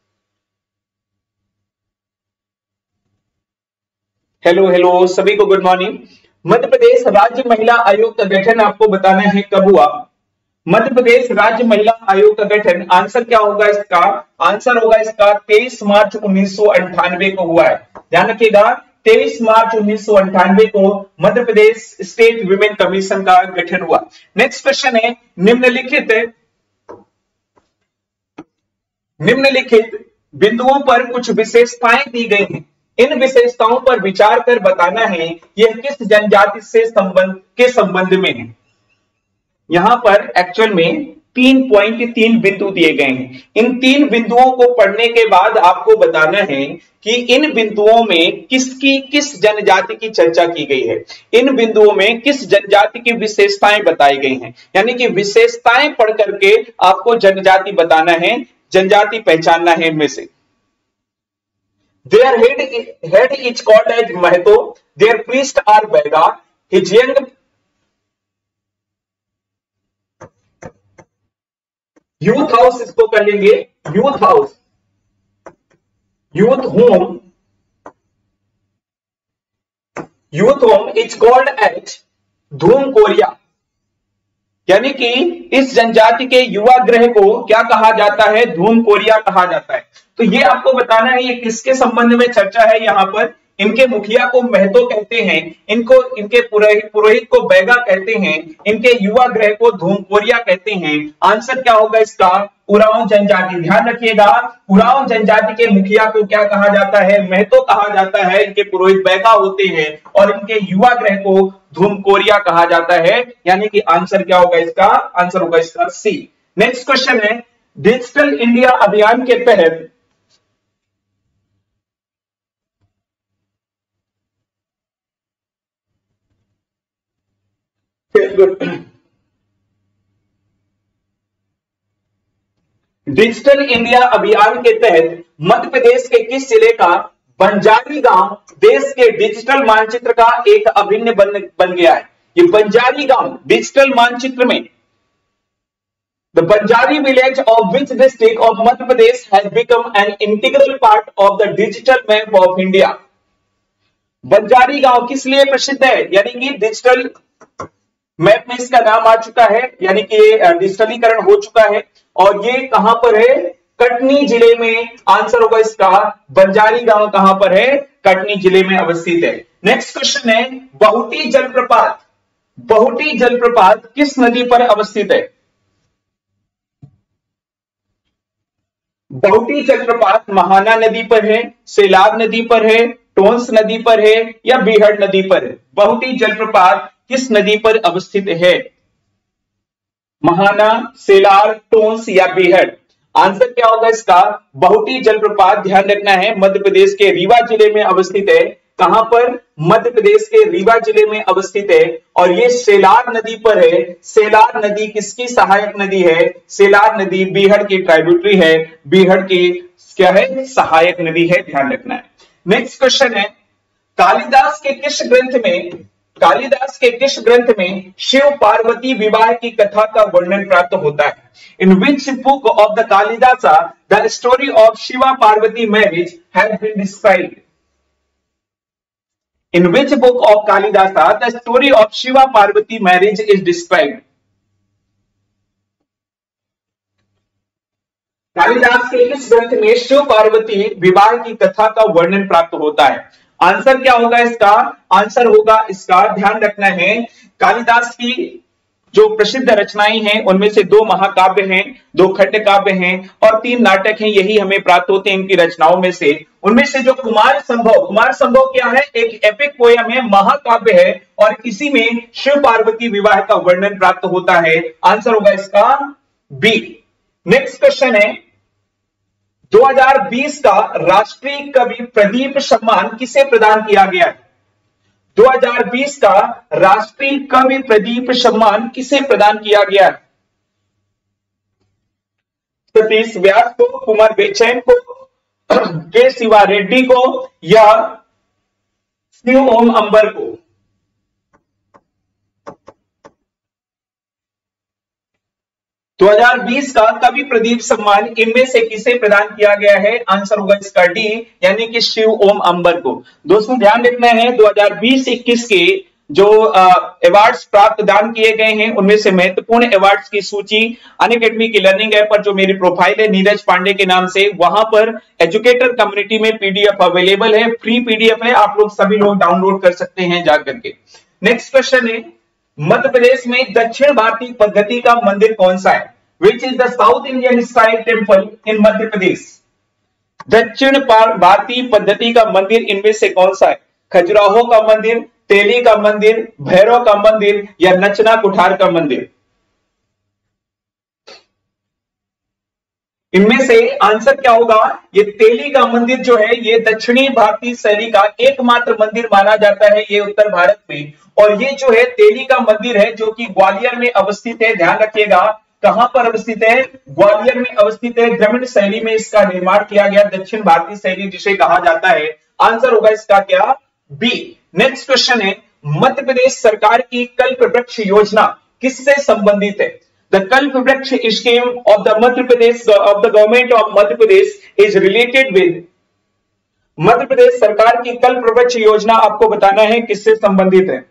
Hello hello सभी को गुड मॉर्निंग। मध्य प्रदेश राज्य महिला आयोग का गठन आपको बताना है कब हुआ। मध्य प्रदेश राज्य महिला आयोग का गठन, आंसर क्या होगा इसका? आंसर होगा इसका तेईस मार्च उन्नीस सौ अंठानवे को हुआ है। ध्यान रखिएगा तेईस मार्च उन्नीस सौ अंठानवे को Madhya Pradesh state women commission का गठन हुआ। नेक्स्ट क्वेश्चन है निम्नलिखित निम्नलिखित बिंदुओं पर कुछ विशेषताएं दी गई हैं, इन विशेषताओं पर विचार कर बताना है यह किस जनजाति से संबंध के संबंध में है। यहां पर एक्चुअल में तीन पॉइंट तीन बिंदु दिए गए हैं। इन तीन बिंदुओं को पढ़ने के बाद आपको बताना है कि इन बिंदुओं में किसकी किस जनजाति की चर्चा की गई है, इन बिंदुओं में किस जनजाति की विशेषताएं बताई गई हैं। यानी कि विशेषताएं पढ़ करके आपको जनजाति बताना है, जनजाति पहचानना है इनमें से। Their head, head is called as Mahto. Their priest are Bega. His young youth house इसको कर लेंगे youth house. youth home youth home is called as धूम कोरिया, यानी कि इस जनजाति के युवा गृह को क्या कहा जाता है? धूम कोरिया कहा जाता है। तो ये आपको बताना है ये किसके संबंध में चर्चा है। यहाँ पर इनके मुखिया को महतो कहते हैं, इनको इनके पुरोहित पुरोहित को बैगा कहते हैं, इनके युवा गृह को धूम कोरिया कहते हैं। आंसर क्या होगा इसका? उरांव जनजाति। ध्यान रखिएगा, उरांव जनजाति के मुखिया को क्या कहा जाता है? महतो कहा जाता है। इनके पुरोहित बैगा होते हैं और इनके युवा गृह को धूम कोरिया कहा जाता है। यानी कि आंसर क्या होगा इसका? आंसर होगा इसका सी। नेक्स्ट क्वेश्चन है, डिजिटल इंडिया अभियान के तहत डिजिटल इंडिया अभियान के तहत मध्य प्रदेश के किस जिले का बंजारी गांव देश के डिजिटल मानचित्र का एक अभिन्न बन, बन गया है? ये बंजारी गांव डिजिटल मानचित्र में the Banjari village of which district of Madhya Pradesh has become an integral part of the digital map of India. Banjari गांव किस लिए प्रसिद्ध है? यानी कि डिजिटल मैप में इसका नाम आ चुका है, यानी कि ये डिजिटलीकरण हो चुका है। और ये कहां पर है? कटनी जिले में। आंसर होगा इसका बंजारी गांव कहां पर है? कटनी जिले में अवस्थित है। नेक्स्ट क्वेश्चन है, बहुटी जलप्रपात बहुटी जलप्रपात किस नदी पर अवस्थित है? बहुटी जलप्रपात महाना नदी पर है, सैलाब नदी पर है, टोंस नदी पर है या बीहड़ नदी पर है? बहुटी जलप्रपात किस नदी पर अवस्थित है? महाना, सेलार, टोंस या बीहड़? आंसर क्या होगा इसका? बहुटी जलप्रपात ध्यान रखना है मध्य प्रदेश के रीवा जिले में अवस्थित है। कहां पर? मध्य प्रदेश के रीवा जिले में अवस्थित है। और ये सेलार नदी पर है। सेलार नदी किसकी सहायक नदी है? सेलार नदी बीहड़ की ट्राइब्यूटरी है, बीहड़ की क्या है? सहायक नदी है, ध्यान रखना है। नेक्स्ट क्वेश्चन है, कालिदास के किस ग्रंथ में कालिदास के किस ग्रंथ में शिव पार्वती विवाह की कथा का वर्णन प्राप्त होता है? In which book of the Kalidas the story of Shiva Parvati marriage has been described? In which book of Kalidas the story of Shiva Parvati marriage is described? Kalidas के किस ग्रंथ में शिव पार्वती विवाह की कथा का वर्णन प्राप्त होता है? आंसर क्या होगा इसका? आंसर होगा इसका, ध्यान रखना है, कालिदास की जो प्रसिद्ध रचनाएं हैं उनमें से दो महाकाव्य हैं, दो खंड काव्य हैं और तीन नाटक हैं। यही हमें प्राप्त होते हैं इनकी रचनाओं में से। उनमें से जो कुमार संभव कुमार संभव क्या है? एक एपिक पोयम है, महाकाव्य है और इसी में शिव पार्वती विवाह का वर्णन प्राप्त होता है। आंसर होगा इसका बी। नेक्स्ट क्वेश्चन है, दो हज़ार बीस का राष्ट्रीय कवि प्रदीप सम्मान किसे प्रदान किया गया है? दो हज़ार बीस का राष्ट्रीय कवि प्रदीप सम्मान किसे प्रदान किया गया है? सतीश व्यास को, कुमार बेचैन को, के शिवा रेड्डी को या शिव ओम अंबर को? दो हज़ार बीस का कवि प्रदीप सम्मान इनमें से किसे प्रदान किया गया है? आंसर होगा इसका डी, यानी कि शिव ओम अंबर को। दोस्तों ध्यान रखना है, दो हज़ार बीस इक्कीस के जो अवार्ड्स प्राप्त दान किए गए हैं उनमें से महत्वपूर्ण अवार्ड्स की सूची अनअकैडमी की लर्निंग ऐप पर जो मेरी प्रोफाइल है नीरज पांडे के नाम से, वहां पर एजुकेटर कम्युनिटी में पीडीएफ अवेलेबल है, फ्री पीडीएफ है, आप लोग सभी लोग डाउनलोड कर सकते हैं जाकर के। नेक्स्ट क्वेश्चन है, मध्य प्रदेश में दक्षिण भारतीय पद्धति का मंदिर कौन सा है? Which is the south Indian style temple in Madhya Pradesh? दक्षिण भारतीय पद्धति का मंदिर इनमें से कौन सा है? खजुराहो का मंदिर, तेली का मंदिर, भैरव का मंदिर या नचना कुठार का मंदिर? इनमें से आंसर क्या होगा? ये तेली का मंदिर जो है ये दक्षिणी भारतीय शैली का एकमात्र मंदिर माना जाता है ये उत्तर भारत में। और ये जो है तेली का मंदिर है जो कि ग्वालियर में अवस्थित है, ध्यान रखिएगा। कहां पर अवस्थित है? ग्वालियर में अवस्थित है। ग्रामीण शैली में इसका निर्माण किया गया, दक्षिण भारतीय शैली जिसे कहा जाता है। आंसर होगा इसका क्या? बी। नेक्स्ट क्वेश्चन है, मध्य प्रदेश सरकार की कल्प वृक्ष योजना किससे संबंधित है? The Kalp Vriksha scheme of the Madhya Pradesh of the government of Madhya Pradesh is related with Madhya Pradesh सरकार की कल्प वृक्ष योजना आपको बताना है किससे संबंधित है।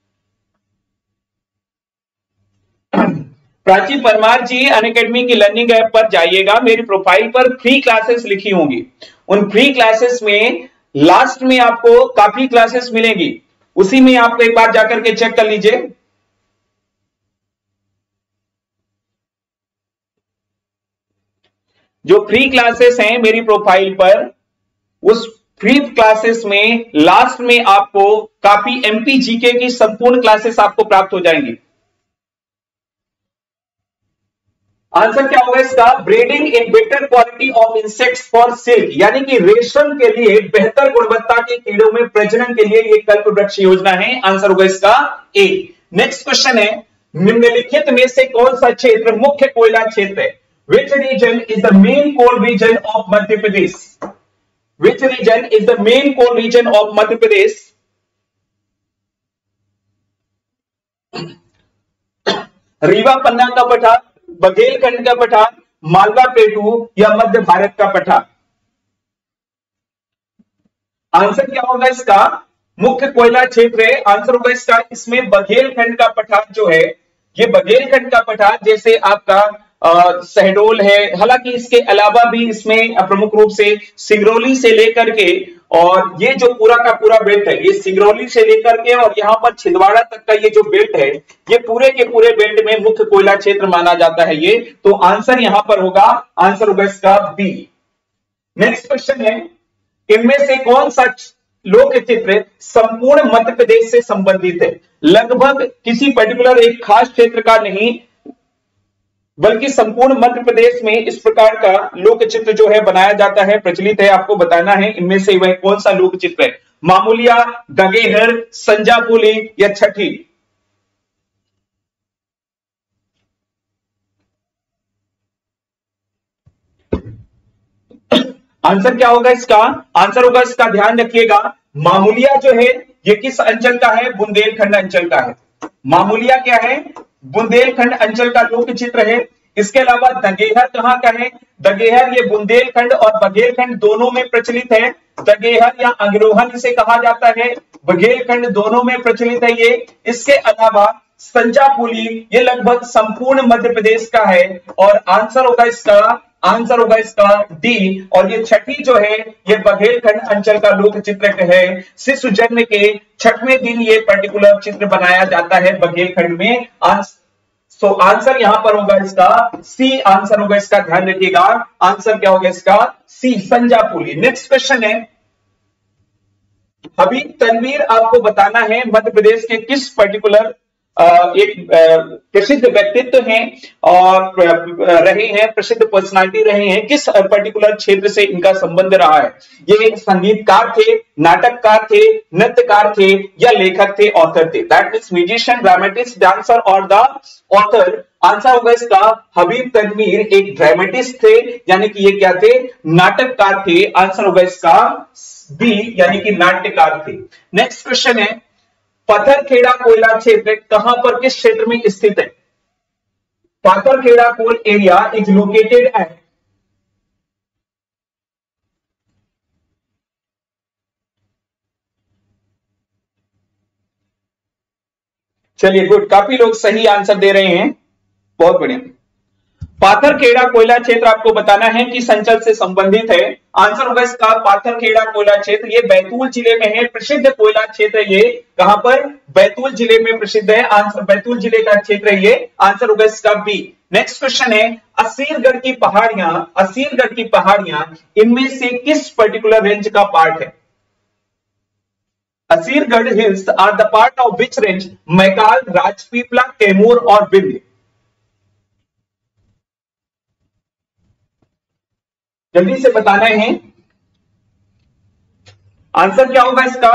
प्राची परमार जी अनअकैडमी की लर्निंग ऐप पर जाइएगा, मेरी प्रोफाइल पर फ्री क्लासेस लिखी होंगी, उन फ्री क्लासेस में लास्ट में आपको काफी क्लासेस मिलेंगी, उसी में आपको एक बार जाकर के चेक कर लीजिए। जो फ्री क्लासेस हैं मेरी प्रोफाइल पर, उस फ्री क्लासेस में लास्ट में आपको काफी एमपी जीके की संपूर्ण क्लासेस आपको प्राप्त हो जाएंगी। आंसर क्या होगा इसका, breeding in better quality of insects for silk, यानी कि रेशम के लिए बेहतर गुणवत्ता के कीड़ों में प्रजनन के लिए ये कल्प वृक्ष योजना है। आंसर होगा इसका ए। नेक्स्ट क्वेश्चन है, निम्नलिखित में से कौन सा क्षेत्र मुख्य कोयला क्षेत्र है? Which region is the main coal region of Madhya Pradesh? Which region is the main coal region of Madhya Pradesh? Rewa पन्ना का पठार, बघेलखंड का पठार, मालवा प्लेटू या मध्य भारत का पठार? आंसर क्या होगा इसका, मुख्य कोयला क्षेत्र है। आंसर होगा इसका इसमें बघेलखंड का पठार जो है, ये बघेलखंड का पठार जैसे आपका शहडोल है, हालांकि इसके अलावा भी इसमें प्रमुख रूप से सिंगरौली से लेकर के और ये जो पूरा का पूरा बेल्ट है, ये सिंगरौली से लेकर के और यहाँ पर छिंदवाड़ा तक का ये जो बेल्ट है, ये पूरे के पूरे बेल्ट में मुख्य कोयला क्षेत्र माना जाता है ये। तो आंसर यहां पर होगा, आंसर होगा इसका बी। नेक्स्ट क्वेश्चन है, इनमें से कौन सा लोक चित्र संपूर्ण मध्य प्रदेश से संबंधित है? लगभग किसी पर्टिकुलर एक खास क्षेत्र का नहीं, बल्कि संपूर्ण मध्य प्रदेश में इस प्रकार का लोक चित्र जो है बनाया जाता है, प्रचलित है। आपको बताना है इनमें से वह कौन सा लोक चित्र है, मामूलिया, दगेहर, संजापुली या छठी? आंसर क्या होगा इसका, आंसर होगा इसका ध्यान रखिएगा, मामूलिया जो है ये किस अंचल का है? बुंदेलखंड अंचल का है। मामूलिया क्या है? बुंदेलखंड अंचल का लोक चित्र है। इसके अलावा दगेहर कहां का है? दगेहर ये बुंदेलखंड और बघेलखंड दोनों में प्रचलित है। दगेहर या अंगरोहन इसे कहा जाता है, बघेलखंड दोनों में प्रचलित है ये। इसके अलावा संजापुली ये लगभग संपूर्ण मध्य प्रदेश का है और आंसर होगा इसका, आंसर होगा इसका डी। और ये छठी जो है ये बघेलखंड अंचल का लोक चित्र है। शिशु जन्म के छठवें दिन ये पर्टिकुलर चित्र बनाया जाता है बघेलखंड में। सो आंसर यहां पर होगा इसका सी, आंसर होगा इसका, ध्यान रखिएगा, आंसर क्या होगा इसका सी, संजापुली। नेक्स्ट क्वेश्चन है, हबीब तनवीर आपको बताना है मध्य प्रदेश के किस पर्टिकुलर एक प्रसिद्ध व्यक्तित्व हैं और रहे हैं, प्रसिद्ध पर्सनालिटी रहे हैं, किस पर्टिकुलर क्षेत्र से इनका संबंध रहा है? ये संगीतकार थे, नाटककार थे, नृत्यकार थे या लेखक थे, ऑथर थे? That means musician, dramatist, dancer और द ऑथर। आंसर होगा इसका हबीब तनवीर एक ड्रामेटिस्ट थे, यानी कि ये क्या थे? नाटककार थे। आंसर होगा इसका बी, यानी कि नाट्यकार थे। नेक्स्ट क्वेश्चन है, पाथरखेड़ा कोयला क्षेत्र कहां पर, किस क्षेत्र में स्थित है? Patharkheda coal area is located at, चलिए गुड, काफी लोग सही आंसर दे रहे हैं, बहुत बढ़िया। पाथरखेड़ा कोयला क्षेत्र आपको बताना है कि संचल से संबंधित है। आंसर होगा इसका पाथरखेड़ा कोयला क्षेत्र, ये बैतूल जिले में है, प्रसिद्ध कोयला क्षेत्र ये कहां पर? बैतूल जिले में प्रसिद्ध है। आंसर बैतूल जिले का क्षेत्र है ये। आंसर होगा इसका बी। नेक्स्ट क्वेश्चन है, असीरगढ़ की पहाड़ियां, असीरगढ़ की पहाड़ियां इनमें से किस पर्टिकुलर रेंज का पार्ट है? Asirgarh hills are the part of which range? Maikal, Rajpipla, Kaimur और विंध्य? जल्दी से बताना है, आंसर क्या होगा इसका?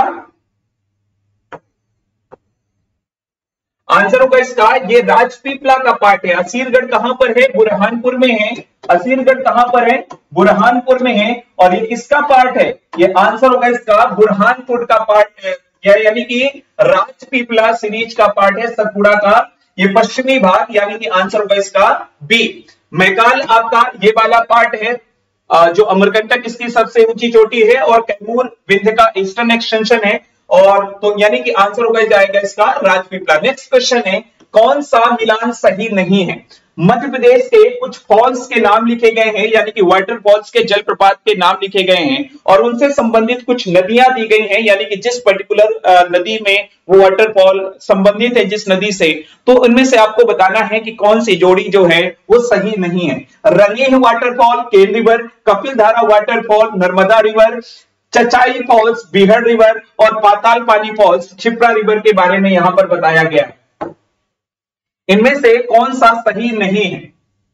आंसर होगा इसका ये राजपीपला का पार्ट है। असीरगढ़ कहां पर है? बुरहानपुर में है। असीरगढ़ कहां पर है? बुरहानपुर में है। और ये किसका पार्ट है? ये आंसर होगा इसका बुरहानपुर का पार्ट है, यानी कि राजपीपला सीरीज का पार्ट है सतपुड़ा का ये पश्चिमी भाग, यानी कि आंसर होगा इसका बी। मैकाल आपका ये वाला पार्ट है जो अमरकंटक इसकी सबसे ऊंची चोटी है और कैमूर विंध्य का ईस्टर्न एक्सटेंशन है। और तो यानी कि आंसर होगा जाएगा इसका राजपीपला। नेक्स्ट क्वेश्चन है, कौन सा मिलान सही नहीं है? मध्य प्रदेश के कुछ फॉल्स के नाम लिखे गए हैं, यानी कि वाटरफॉल्स के जलप्रपात के नाम लिखे गए हैं और उनसे संबंधित कुछ नदियां दी गई हैं, यानी कि जिस पर्टिकुलर नदी में वो वाटरफॉल संबंधित है जिस नदी से, तो उनमें से आपको बताना है कि कौन सी जोड़ी जो है वो सही नहीं है। Rangeh waterfall, Ken river, Kapildhara waterfall, Narmada river, Chachai falls, Bihad river और पाताल पानी फॉल्स, क्षिप्रा रिवर के बारे में यहां पर बताया गया है। इनमें से कौन सा सही नहीं है?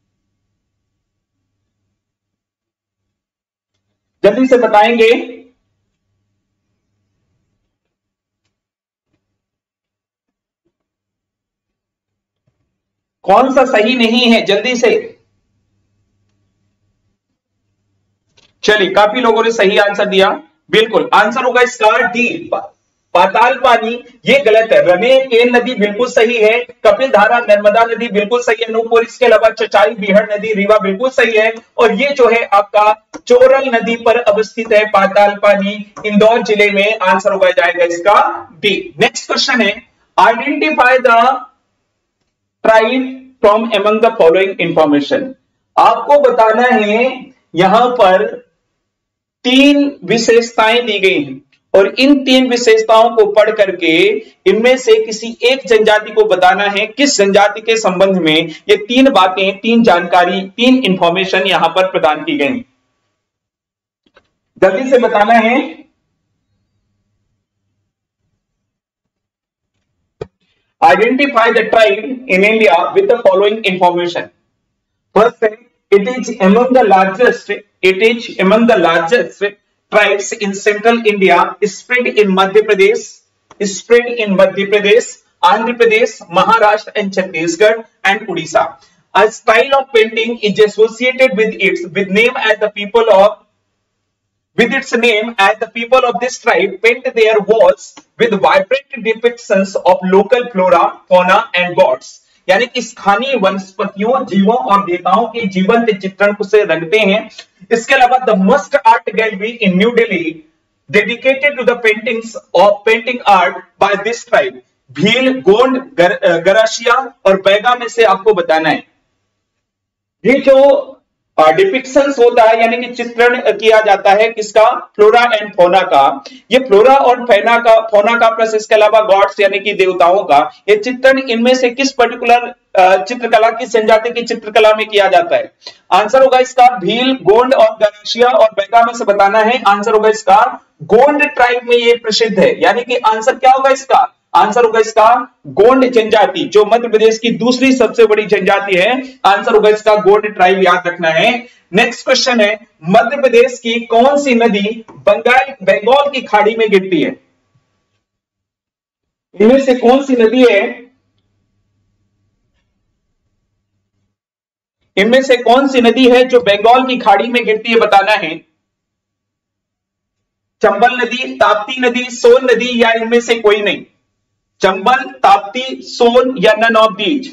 जल्दी से बताएंगे। कौन सा सही नहीं है, जल्दी से। चलिए, काफी लोगों ने सही आंसर दिया। बिल्कुल आंसर होगा इसका डी, पाताल पानी। ये गलत है। रने केन नदी बिल्कुल सही है, कपिल धारा नर्मदा नदी बिल्कुल सही है, नूपुर, इसके अलावा चचाई बिहड़ नदी रीवा बिल्कुल सही है, और ये जो है आपका चोरल नदी पर अवस्थित है पाताल पानी, इंदौर जिले में। आंसर होगा जाएगा इसका डी। नेक्स्ट क्वेश्चन है, identify the tribe from among the following information. आपको बताना है यहां पर तीन विशेषताएं दी गई हैं और इन तीन विशेषताओं को पढ़ करके इनमें से किसी एक जनजाति को बताना है किस जनजाति के संबंध में ये तीन बातें, तीन जानकारी, तीन इंफॉर्मेशन यहां पर प्रदान की गई। जल्दी से बताना है। Identify the tribe in India with the following information. First है, it is among the largest it is among the largest tribes in central India, spread in Madhya Pradesh, spread in Madhya Pradesh, Andhra Pradesh, Maharashtra and Chhattisgarh and Odisha. A style of painting is associated with its with name as the people of with its name as the people of this tribe paint their walls with vibrant depictions of local flora, fauna and gods. यानी कि स्थानीय वनस्पतियों, जीवों और देवताओं के जीवंत चित्रण से रंगते हैं। इसके अलावा the must art gallery in new Delhi dedicated to the paintings of painting art by this tribe. Bhil, Gond, गर, गरासिया और बैगा में से आपको बताना है। ये जो डिपिक्शंस होता है यानी कि चित्रण किया जाता है किसका? फ्लोरा एंड फोना का। ये फ्लोरा और फैना का फोना का प्लस इसके अलावा गॉड्स यानी कि देवताओं का ये चित्रण इनमें से किस पर्टिकुलर चित्रकला, किस जनजाति की चित्रकला में किया जाता है? आंसर होगा इसका भील, गोंड और गरासिया और बैगा में से बताना है। आंसर होगा इसका गोंड ट्राइब में ये प्रसिद्ध है। यानी कि आंसर क्या होगा इसका? आंसर होगा इसका गोंड जनजाति, जो मध्य प्रदेश की दूसरी सबसे बड़ी जनजाति है। आंसर होगा इसका गोंड ट्राइब, याद रखना है। नेक्स्ट क्वेश्चन है, मध्य प्रदेश की कौन सी नदी बंगाल बंगाल की खाड़ी में गिरती है? इनमें से कौन सी नदी है इनमें से कौन सी नदी है जो बंगाल की खाड़ी में गिरती है, बताना है। चंबल नदी, ताप्ती नदी, सोन नदी या इनमें से कोई नहीं? चंबल, ताप्ती, सोन या नन ऑफ दीज?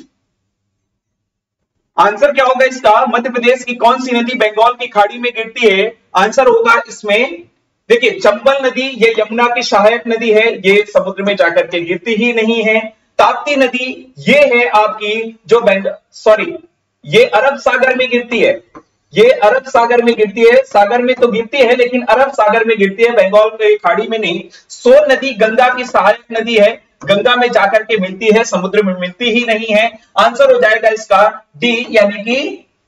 आंसर क्या होगा इसका? मध्य प्रदेश की कौन सी नदी बंगाल की खाड़ी में गिरती है? आंसर होगा इसमें, देखिए चंबल नदी ये यमुना की सहायक नदी है, ये समुद्र में जाकर के गिरती ही नहीं है। ताप्ती नदी ये है आपकी जो सॉरी ये अरब सागर में गिरती है, ये अरब सागर में गिरती है। सागर में तो गिरती है लेकिन अरब सागर में गिरती है, बंगाल की खाड़ी में नहीं। सोन नदी गंगा की सहायक नदी है, गंगा में जाकर के मिलती है, समुद्र में मिलती ही नहीं है। आंसर हो जाएगा इसका डी, यानी कि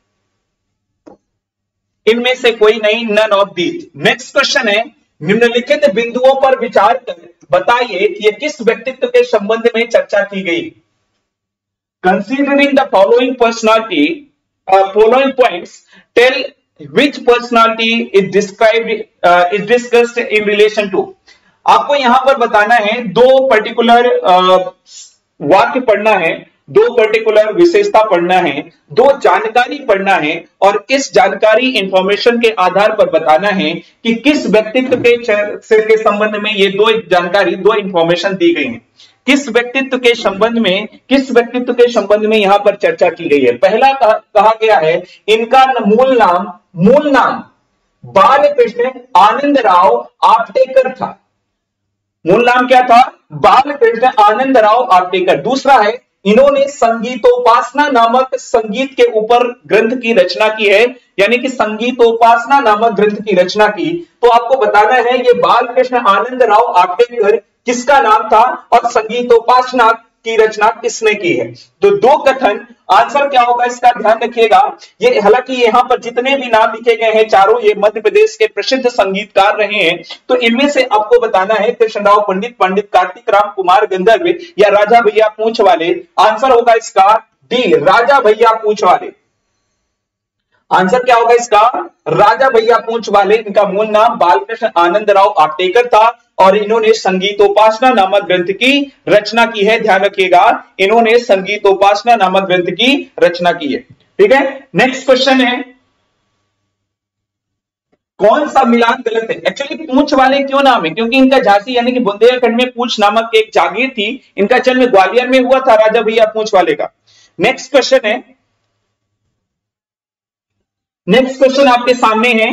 इनमें से कोई नहीं, none of these. Next question है, निम्नलिखित बिंदुओं पर विचार कर बताइए कि यह किस व्यक्तित्व के संबंध में चर्चा की गई। Considering the following personality following points tell which personality is described is discussed in relation to. आपको यहां पर बताना है, दो पर्टिकुलर वाक्य पढ़ना है, दो पर्टिकुलर विशेषता पढ़ना है, दो जानकारी पढ़ना है और इस जानकारी इंफॉर्मेशन के आधार पर बताना है कि किस व्यक्तित्व के के संबंध में ये दो जानकारी, दो इंफॉर्मेशन दी गई हैं। किस व्यक्तित्व के संबंध में किस व्यक्तित्व के संबंध में यहां पर चर्चा की गई है। पहला कहा, कहा गया है इनका मूल नाम मूल नाम बालकृष्ण आनंदराव आपटेकर था। मूल नाम क्या था? बालकृष्ण आनंदराव आपटेकर। दूसरा है, इन्होंने संगीतोपासना नामक संगीत के ऊपर ग्रंथ की रचना की है, यानी कि संगीतोपासना नामक ग्रंथ की रचना की। तो आपको बताना है ये बालकृष्ण आनंदराव आपटेकर किसका नाम था और संगीतोपासना की रचना किसने की है। तो दो कथन, आंसर क्या होगा इसका ध्यान रखिएगा। ये हालांकि यहां पर जितने भी नाम लिखे गए हैं चारों ये मध्य प्रदेश के प्रसिद्ध संगीतकार रहे हैं, तो इनमें से आपको बताना है कृष्णराव पंडित, पंडित कार्तिक राम, कुमार गंधर्व या राजा भैया पूंछ वाले। आंसर होगा इसका डी, राजा भैया पूंछ वाले। आंसर क्या होगा इसका? राजा भैया पूंछ वाले। इनका मूल नाम बालकृष्ण आनंदराव आपटेकर था और इन्होंने संगीतोपासना नामक ग्रंथ की रचना की है। ध्यान रखिएगा, इन्होंने संगीतोपासना नामक ग्रंथ की रचना की है। ठीक है, नेक्स्ट क्वेश्चन है, कौन सा मिलान गलत है? एक्चुअली पूंछ वाले क्यों नाम है? क्योंकि इनका झांसी यानी कि बुंदेलखंड में पूंछ नामक एक जागीर थी, इनका जन्म ग्वालियर में हुआ था राजा भैया पूंछ वाले का। नेक्स्ट क्वेश्चन है, नेक्स्ट क्वेश्चन आपके सामने है,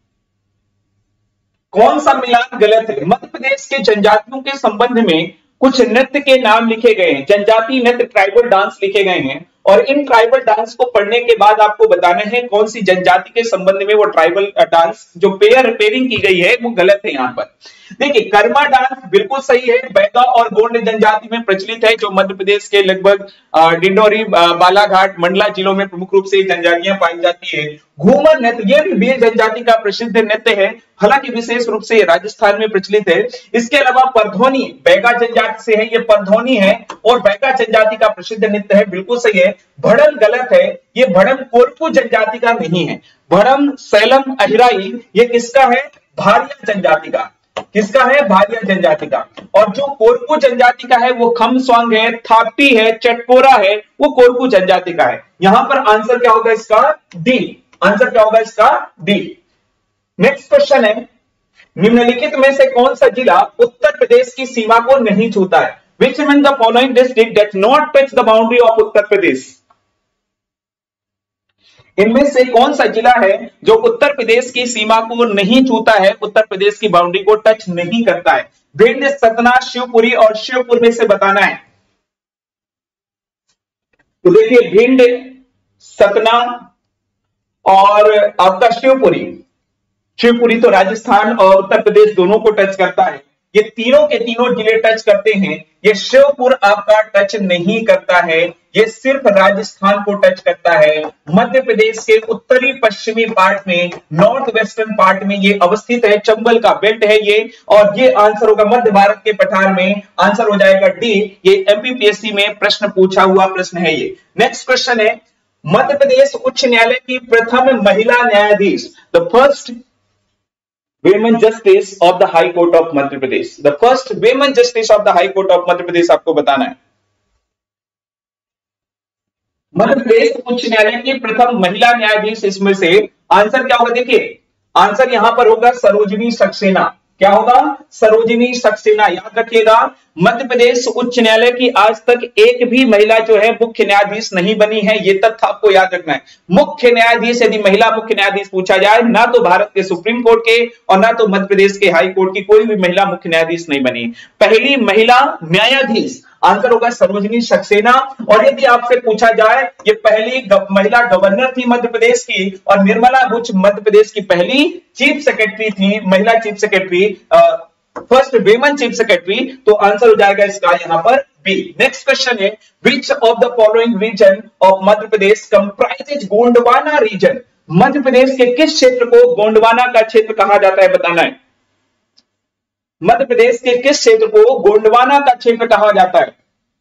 कौन सा मिलान गलत है? मध्य प्रदेश के जनजातियों के संबंध में कुछ नृत्य के नाम लिखे गए हैं, जनजातीय नृत्य, ट्राइबल डांस लिखे गए हैं, और इन ट्राइबल डांस को पढ़ने के बाद आपको बताना है कौन सी जनजाति के संबंध में वो ट्राइबल डांस जो पेयर पेयरिंग की गई है वो गलत है। यहां पर देखिए, कर्मा डांस बिल्कुल सही है, बैगा और गोंड जनजाति में प्रचलित है, जो मध्य प्रदेश के लगभग डिंडोरी, बालाघाट, मंडला जिलों में प्रमुख रूप से जनजातियां पाई जाती है। घूमर नृत्य, ये भी भील जनजाति का प्रसिद्ध नृत्य है, हालांकि विशेष रूप से राजस्थान में प्रचलित है। इसके अलावा परधोनी बैगा जनजाति से है, ये परधोनी है और बैगा जनजाति का प्रसिद्ध नृत्य है, बिल्कुल सही है। भड़म गलत है, ये भड़म कोरकू जनजाति का नहीं है। भड़म, सैलम, अहिराई ये किसका है? भारिया जनजाति का। किसका है? भारिया जनजाति का। और जो कोरकू जनजाति का है वो खमस्वांग है, थाप्टी है, चटकोरा है, वो कोरकू जनजाति का है। यहां पर आंसर क्या होगा इसका? डी। आंसर क्या होगा इसका? डी। नेक्स्ट क्वेश्चन है, निम्नलिखित में से कौन सा जिला उत्तर प्रदेश की सीमा को नहीं छूता है? Which among the following district does not touch the boundary of Uttar Pradesh? इनमें से कौन सा जिला है जो उत्तर प्रदेश की सीमा को नहीं छूता है, उत्तर प्रदेश की बाउंड्री को टच नहीं करता है? भिंड, सतना, शिवपुरी और शिवपुर में से बताना है। तो देखिए, भिंड, सतना और आपका शिवपुरी, शिवपुरी तो राजस्थान और उत्तर प्रदेश दोनों को टच करता है, ये तीनों के तीनों जिले टच करते हैं। ये शिवपुर आपका टच नहीं करता है, ये सिर्फ राजस्थान को टच करता है। मध्य प्रदेश के उत्तरी पश्चिमी पार्ट में, नॉर्थ वेस्टर्न पार्ट में ये अवस्थित है, चंबल का बेल्ट है ये, और ये आंसर होगा मध्य भारत के पठार में। आंसर हो जाएगा डी, ये एमपीपीएससी में प्रश्न पूछा हुआ प्रश्न है ये। नेक्स्ट क्वेश्चन है, मध्य प्रदेश उच्च न्यायालय की प्रथम महिला न्यायाधीश, the first Women Justice of the High Court of Madhya Pradesh, the first Women Justice of the High Court of Madhya Pradesh आपको बताना है। मध्य प्रदेश उच्च न्यायालय की प्रथम महिला न्यायाधीश इसमें से आंसर क्या होगा? देखिए, आंसर यहां पर होगा सरोजिनी सक्सेना। क्या होगा? सरोजिनी सक्सेना। याद रखिएगा, मध्य प्रदेश उच्च न्यायालय की आज तक एक भी महिला जो है मुख्य न्यायाधीश नहीं बनी है, ये तथ्य आपको याद रखना है। मुख्य न्यायाधीश, यदि महिला मुख्य न्यायाधीश पूछा जाए, ना तो भारत के सुप्रीम कोर्ट के और ना तो मध्य प्रदेश के हाई कोर्ट की कोई भी महिला मुख्य न्यायाधीश नहीं बनी। पहली महिला न्यायाधीश आंसर होगा सरोजिनी सक्सेना। और यदि आपसे पूछा जाए, ये पहली महिला गवर्नर थी मध्य प्रदेश की, और निर्मला बुच मध्य प्रदेश की पहली चीफ सेक्रेटरी थी, महिला chief secretary, first women chief secretary. तो आंसर हो जाएगा इसका यहां पर बी। नेक्स्ट क्वेश्चन है, which of the following region of Madhya Pradesh comprises Gondwana region? Madhya Pradesh के किस क्षेत्र को गोंडवाना का क्षेत्र कहा जाता है, बताना है। मध्य प्रदेश के किस क्षेत्र को गोंडवाना का क्षेत्र कहा जाता है?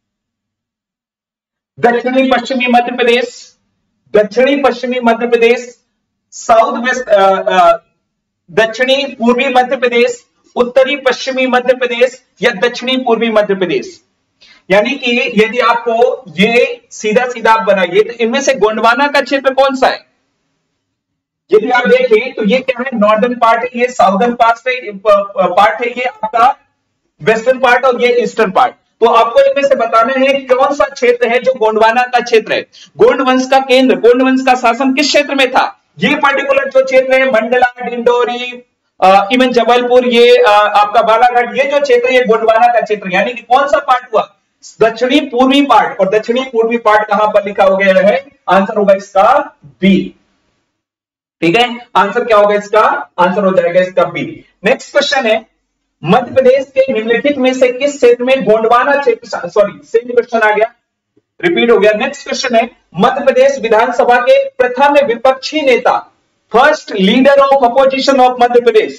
दक्षिणी पश्चिमी मध्य प्रदेश, दक्षिणी पश्चिमी मध्य प्रदेश, साउथ वेस्ट, दक्षिणी पूर्वी मध्य प्रदेश, उत्तरी पश्चिमी मध्य प्रदेश या दक्षिणी पूर्वी मध्य प्रदेश? यानी कि यदि आपको ये सीधा सीधा बनाइए तो इनमें से गोंडवाना का क्षेत्र कौन सा है? यदि आप देखें तो ये क्या है? नॉर्दर्न पार्ट है, ये साउदर्न पार्ट है, पार्ट है ये आपका वेस्टर्न पार्ट, और ये ईस्टर्न पार्ट। तो आपको इनमें से बताना है कौन सा क्षेत्र है जो गोंडवाना का क्षेत्र है। गोंड वंश का केंद्र, गोंड वंश का शासन किस क्षेत्र में था? ये पर्टिकुलर जो क्षेत्र है मंडला, डिंडोरी, इवन जबलपुर, ये आ, आपका बालाघाट, ये जो क्षेत्र है गोंडवाना का क्षेत्र, यानी कि कौन सा पार्ट हुआ, दक्षिणी पूर्वी पार्ट। और दक्षिणी पूर्वी पार्ट कहां पर लिखा हो गया है, आंसर होगा इसका बी। ठीक है, आंसर क्या होगा इसका, आंसर हो जाएगा इसका बी। नेक्स्ट क्वेश्चन है, मध्य प्रदेश के निम्नलिखित में से किस क्षेत्र में गोंडवाना क्षेत्र, सॉरी सेम क्वेश्चन आ गया, रिपीट हो गया। नेक्स्ट क्वेश्चन है, मध्य प्रदेश विधानसभा के प्रथम विपक्षी नेता, first leader of opposition of Madhya Pradesh.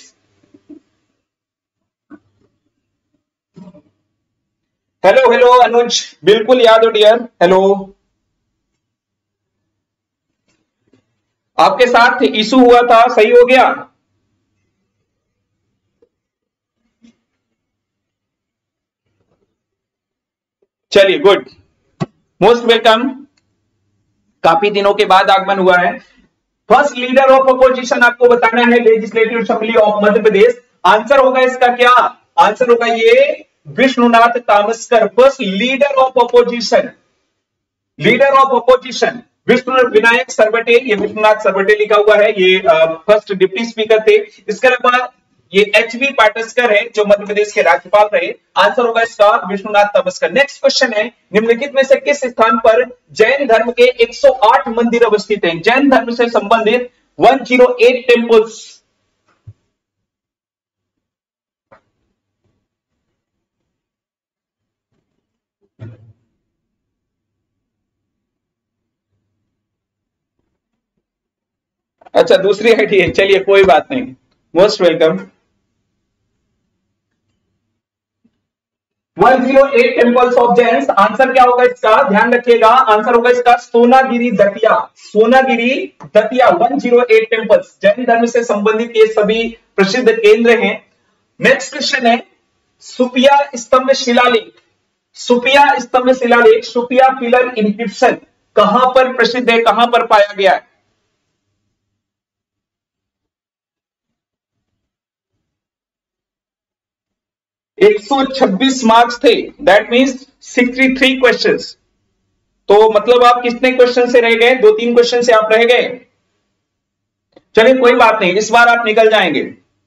Hello hello Anuj, बिल्कुल याद हो डियर, हेलो। आपके साथ इशू हुआ था, सही हो गया? चलिए गुड, मोस्ट वेलकम, काफी दिनों के बाद आगमन हुआ है। फर्स्ट लीडर ऑफ अपोजिशन आपको बताना है legislative assembly of Madhya Pradesh. Answer होगा इसका क्या, आंसर होगा ये Vishnunath Tamaskar, first leader of opposition, leader of opposition Vishnu Vinayak Sarwate, ये विश्वनाथ सरवटे लिखा हुआ है, ये फर्स्ट डिप्टी स्पीकर थे। इसके अलावा ये एच वी पाटस्कर है जो मध्य प्रदेश के राज्यपाल रहे। आंसर होगा इसका विश्वनाथ तामस्कर। नेक्स्ट क्वेश्चन है, निम्नलिखित में से किस स्थान पर जैन धर्म के एक सौ आठ मंदिर अवस्थित हैं? जैन धर्म से संबंधित एक सौ आठ टेम्पल्स। अच्छा, दूसरी आईडी है, चलिए कोई बात नहीं, मोस्ट वेलकम। एक सौ आठ टेम्पल्स ऑफ जैन्स, आंसर क्या होगा इसका, ध्यान रखिएगा, आंसर होगा इसका सोनागिरी दतिया, सोनागिरी दतिया, एक सौ आठ टेम्पल्स, जैन धर्म से संबंधित ये सभी प्रसिद्ध केंद्र हैं। नेक्स्ट क्वेश्चन है, सुपिया स्तंभ शिलालेख, सुपिया स्तंभ शिलालेख, सुपिया पिलर इंक्रिप्शन कहां पर प्रसिद्ध है, कहां पर पाया गया है? एक सौ छब्बीस मार्क्स थे, दैट मींस तिरेसठ क्वेश्चंस। तो मतलब आप कितने क्वेश्चन से रह गए, दो तीन क्वेश्चन से आप रह गए। चलिए कोई बात नहीं, इस बार आप निकल जाएंगे।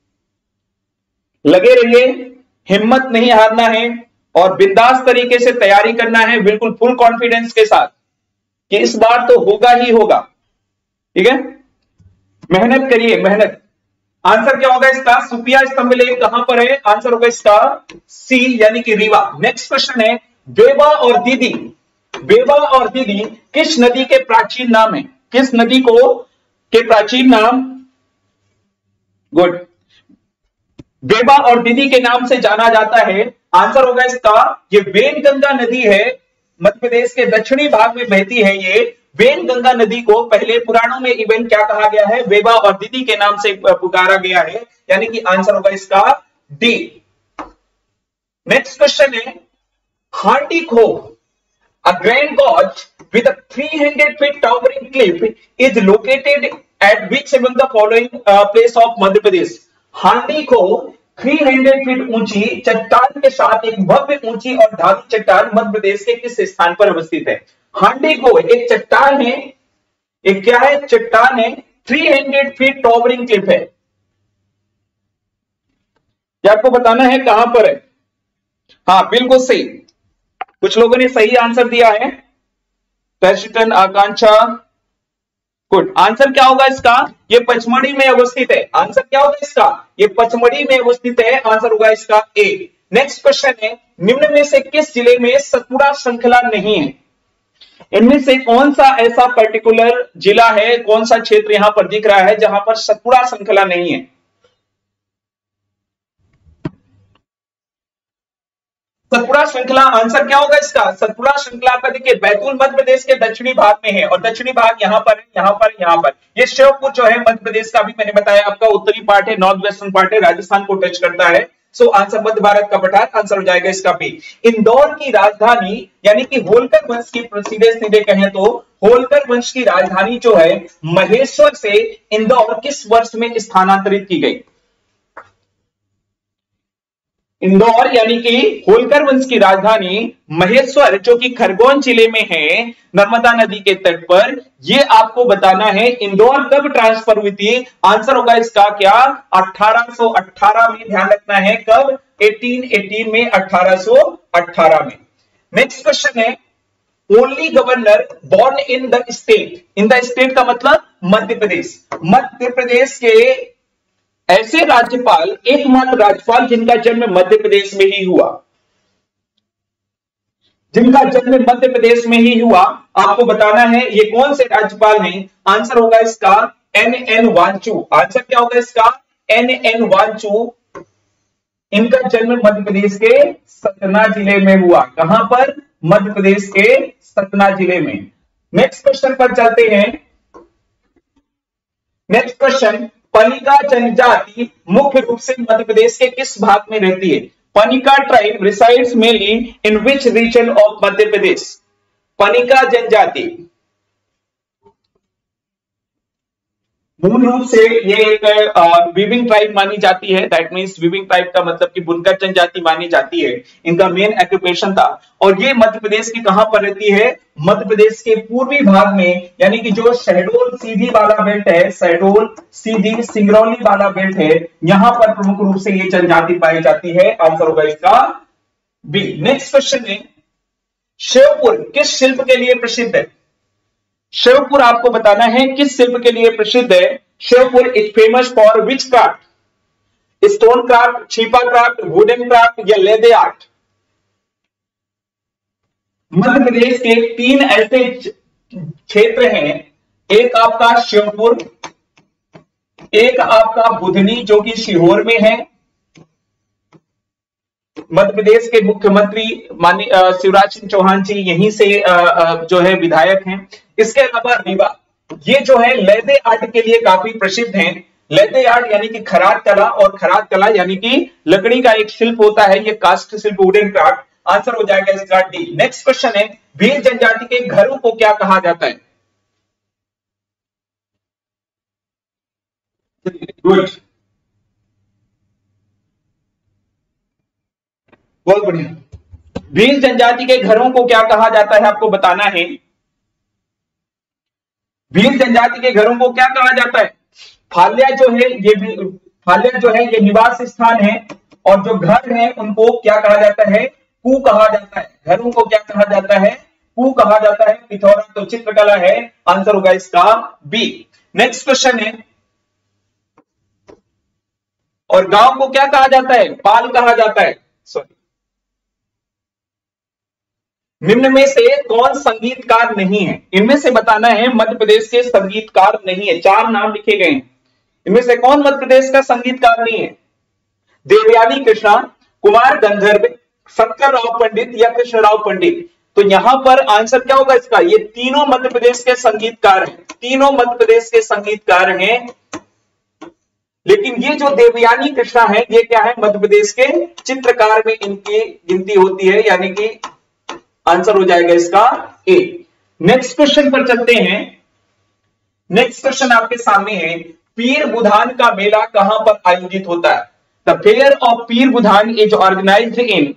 लगे रहिए, हिम्मत नहीं हारना है और बिंदास तरीके से तैयारी करना है, बिल्कुल फुल कॉन्फिडेंस के साथ कि इस बार तो होगा ही होगा। ठीक है, मेहनत करिए, मेहनत। आंसर क्या होगा इसका, सुपिया स्तंभ लेख कहां पर है? आंसर होगा इसका सी, यानी कि रीवा। नेक्स्ट क्वेश्चन है, बेवा और दीदी, बेवा और दीदी किस नदी के प्राचीन नाम है? किस नदी को के प्राचीन नाम, गुड, बेवा और दीदी के नाम से जाना जाता है? आंसर होगा इसका, ये वेनगंगा नदी है, मध्य प्रदेश के दक्षिणी भाग में बहती है। ये वेनगंगा नदी को पहले पुराणों में इवन क्या कहा गया है, बेवा और दीदी के नाम से पुकारा गया है, यानी कि आंसर होगा इसका डी। नेक्स्ट क्वेश्चन है, Handi Kho, a grand gorge with a three hundred feet towering cliff is located at which among the following place of Madhya Pradesh? Handi Kho तीन सौ फीट ऊंची चट्टान के साथ एक भव्य ऊंची और ढालू चट्टान मध्य प्रदेश के किस स्थान पर अवस्थित है? हांडी को एक चट्टान है, एक क्या है, चट्टान है, तीन सौ फीट टॉवरिंग क्लिफ है। क्या आपको बताना है कहां पर है? हाँ बिल्कुल सही, कुछ लोगों ने सही आंसर दिया है। पैसिटन, आकांक्षा, गुड। आंसर क्या होगा इसका, ये पचमढ़ी में अवस्थित है। आंसर क्या होगा इसका, ये पचमढ़ी में अवस्थित है। आंसर होगा इसका ए। नेक्स्ट क्वेश्चन है, निम्न में से किस जिले में सतपुड़ा श्रृंखला नहीं है? इनमें से कौन सा ऐसा पर्टिकुलर जिला है, कौन सा क्षेत्र यहां पर दिख रहा है जहां पर सतपुड़ा श्रृंखला नहीं है? सतपुड़ा श्रृंखला, आंसर क्या होगा इसका, सतपुड़ा श्रृंखला का देखिए बैतूल मध्य प्रदेश के दक्षिणी भाग में है और दक्षिणी भाग यहां पर है, यहां पर, यहां पर। ये श्योपुर जो है मध्य प्रदेश का भी मैंने बताया आपका उत्तरी पार्ट है, नॉर्थ वेस्टर्न पार्ट है, राजस्थान को टच करता है। सो आंसर मध्य भारत का पठार, आंसर हो जाएगा इसका बी। इंदौर की राजधानी यानी कि होलकर वंश की, सीधे सीधे कहें तो होलकर वंश की राजधानी जो है महेश्वर से इंदौर किस वर्ष में स्थानांतरित की गई? इंदौर यानी कि होलकर वंश की राजधानी महेश्वर जो कि खरगोन जिले में है, नर्मदा नदी के तट पर, ये आपको बताना है इंदौर कब ट्रांसफर हुई थी। आंसर होगा इसका क्या, अठारह सौ अठारह में। ध्यान रखना है कब, अठारह सौ अठारह में, अठारह सौ अठारह में। नेक्स्ट क्वेश्चन है, only governor born in the state, in the state का मतलब मध्य प्रदेश, मध्य प्रदेश के ऐसे राज्यपाल, एकमात्र राज्यपाल जिनका जन्म मध्य प्रदेश में ही हुआ, जिनका जन्म मध्य प्रदेश में ही हुआ, आपको बताना है ये कौन से राज्यपाल हैं। आंसर होगा इसका एन एन वांचू। आंसर क्या होगा इसका, एन एन वांचू। इनका जन्म मध्य प्रदेश के सतना जिले में हुआ। कहां पर, मध्य प्रदेश के सतना जिले में। नेक्स्ट क्वेश्चन पर चलते हैं। नेक्स्ट क्वेश्चन, पनिका जनजाति मुख्य रूप से मध्य प्रदेश के किस भाग में रहती है। Panika tribe resides mainly in which region of Madhya Pradesh. Panika जनजाति मूल रूप से ये एक वीविंग ट्राइब मानी जाती है। दैट मींस वीविंग ट्राइब का मतलब कि बुनकर जनजाति मानी जाती है। इनका मेन ऑक्यूपेशन था। और ये मध्य प्रदेश की कहां पर रहती है, मध्य प्रदेश के पूर्वी भाग में, यानी कि जो शहडोल सीधी वाला बेल्ट है, शहडोल सीधी सिंगरौली वाला बेल्ट है, यहां पर प्रमुख रूप से ये जनजाति पाई जाती है। आंसर होगा इसका बी। नेक्स्ट क्वेश्चन है, शिवपुर किस शिल्प के लिए प्रसिद्ध है। शिवपुर आपको बताना है किस शिल्प के लिए प्रसिद्ध है। Shivpur is famous for which craft, stone craft, Chhipa craft, wooden craft या लेदर आर्ट। मध्य प्रदेश के तीन ऐसे क्षेत्र हैं, एक आपका शिवपुर, एक आपका बुधनी जो कि सीहोर में है, मध्य प्रदेश के मुख्यमंत्री माननीय शिवराज सिंह चौहान जी यहीं से आ, आ, जो है विधायक हैं। इसके अलावा रीवा, ये जो है लेदर आर्ट के लिए काफी प्रसिद्ध हैं। लेदर आर्ट यानी कि खराद कला, और खराद कला यानी कि लकड़ी का एक शिल्प होता है, ये कास्ट शिल्प, वुडन क्राफ्ट। आंसर हो जाएगा इसका डी। नेक्स्ट क्वेश्चन है, भील जनजाति के घरों को क्या कहा जाता है। गुड, बहुत बढ़िया। भील जनजाति के घरों को क्या कहा जाता है, आपको बताना है। भील जनजाति के घरों को क्या कहा जाता है। फाल्या जो है ये फाल्या जो है ये निवास स्थान है, और जो घर है उनको क्या कहा जाता है, कू कहा जाता है। घरों को क्या कहा जाता है, कू कहा जाता है। पिथौरा तो चित्रकला है। आंसर होगा इसका बी। नेक्स्ट क्वेश्चन है, और गांव को क्या कहा जाता है, पाल कहा जाता है। सॉरी, निम्न में से कौन संगीतकार नहीं है। इनमें से बताना है मध्य प्रदेश के संगीतकार नहीं है। चार नाम लिखे गए हैं, इनमें से कौन मध्य प्रदेश का संगीतकार नहीं है। देवयानी कृष्णा, कुमार गंधर्व, शंकर राव पंडित या कृष्ण राव पंडित। तो यहां पर आंसर क्या होगा इसका, ये तीनों मध्य प्रदेश के संगीतकार हैं, तीनों मध्य प्रदेश के संगीतकार हैं। लेकिन ये जो देवयानी कृष्णा है ये क्या है, मध्य प्रदेश के चित्रकार में इनकी गिनती होती है, यानी कि आंसर हो जाएगा इसका ए। नेक्स्ट क्वेश्चन पर चलते हैं। नेक्स्ट क्वेश्चन आपके सामने है, पीर बुधान का मेला कहां पर आयोजित होता है। The fair of Pir Budhan is organised इन,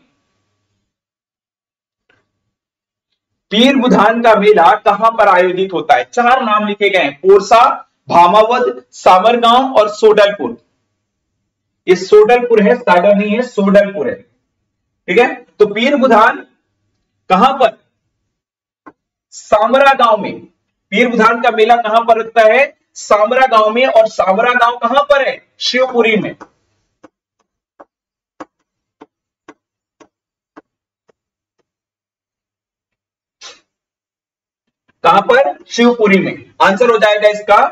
पीर बुधान का मेला कहां पर आयोजित होता है। चार नाम लिखे गए हैं, पोरसा, भामावद, सावरगांव और सोडलपुर। ये सोडलपुर है, सागर नहीं है, सोडलपुर है। ठीक है, तो पीर बुधान कहां पर, सामरा गांव में। पीर बुधान का मेला कहां पर लगता है, सामरा गांव में। और सामरा गांव कहां पर है, शिवपुरी में। कहां पर, शिवपुरी में। आंसर हो जाएगा इसका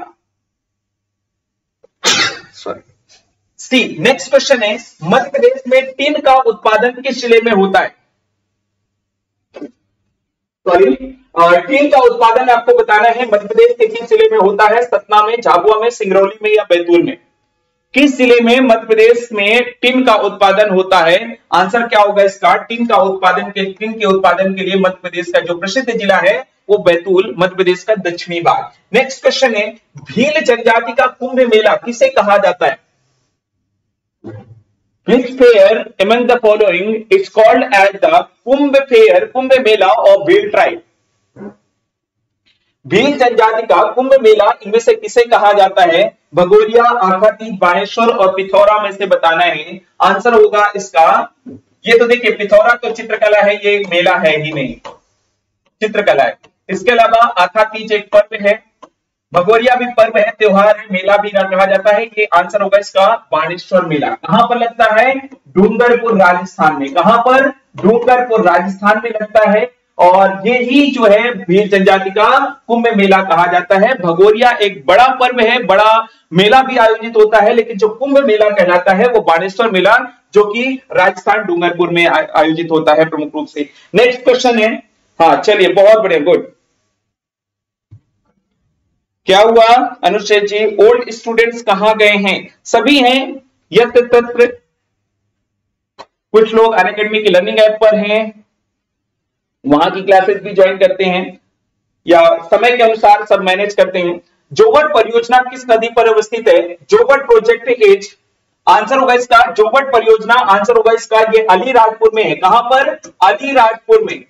सॉरी सी। नेक्स्ट क्वेश्चन है, मध्य प्रदेश में टिन का उत्पादन किस जिले में होता है। सॉरी, टिन का उत्पादन आपको बताना है मध्य प्रदेश के किस जिले में होता है। सतना में, झाबुआ में, सिंगरौली में या बैतूल में। किस जिले में मध्य प्रदेश में टिन का उत्पादन होता है। आंसर क्या होगा इसका, टिन का उत्पादन के टिन के उत्पादन के लिए मध्य प्रदेश का जो प्रसिद्ध जिला है वो बैतूल, मध्य प्रदेश का दक्षिणी भाग। नेक्स्ट क्वेश्चन है, भील जनजाति का कुंभ मेला किसे कहा जाता है। Which fair among the following is called as the Kumbh Fair, Kumbh Mela of Bhil tribe? Bhil जनजाति का कुंभ मेला इनमें से किसे कहा जाता है? भगोरिया, आखातीज, बाणेश्वर और पिथौरा में से बताना है। आंसर होगा इसका, ये तो देखिए पिथौरा तो चित्रकला है, ये मेला है ही नहीं, चित्रकला है। इसके अलावा आखातीज एक पर्व है, भगोरिया भी पर्व है, त्योहार है, मेला भी कहा जाता है। ये आंसर होगा इसका बाणेश्वर मेला। कहां पर लगता है? डूंगरपुर राजस्थान में। कहां पर? डूंगरपुर राजस्थान में लगता है। और ये ही जो है भील जनजाति का कुंभ मेला कहा जाता है। भगोरिया एक बड़ा पर्व है, बड़ा मेला भी आयोजित होता है, लेकिन जो कुंभ मेला कहलाता है वो बाणेश्वर मेला, जो कि राजस्थान डूंगरपुर में आयोजित होता है प्रमुख रूप से। नेक्स्ट क्वेश्चन है, हाँ चलिए बहुत बढ़िया, गुड। क्या हुआ अनुच्छेद जी? ओल्ड स्टूडेंट्स कहां गए हैं? सभी हैं, यत्र तत्र। कुछ लोग अनअकैडमी की लर्निंग ऐप पर हैं, वहां की क्लासेस भी ज्वाइन करते हैं या समय के अनुसार सब मैनेज करते हैं। जोवट परियोजना किस नदी पर अवस्थित है? जोवट प्रोजेक्ट इज, आंसर होगा इसका जोवट परियोजना, आंसर होगा इसका ये अलीराजपुर में है। कहां पर? अलीराजपुर में।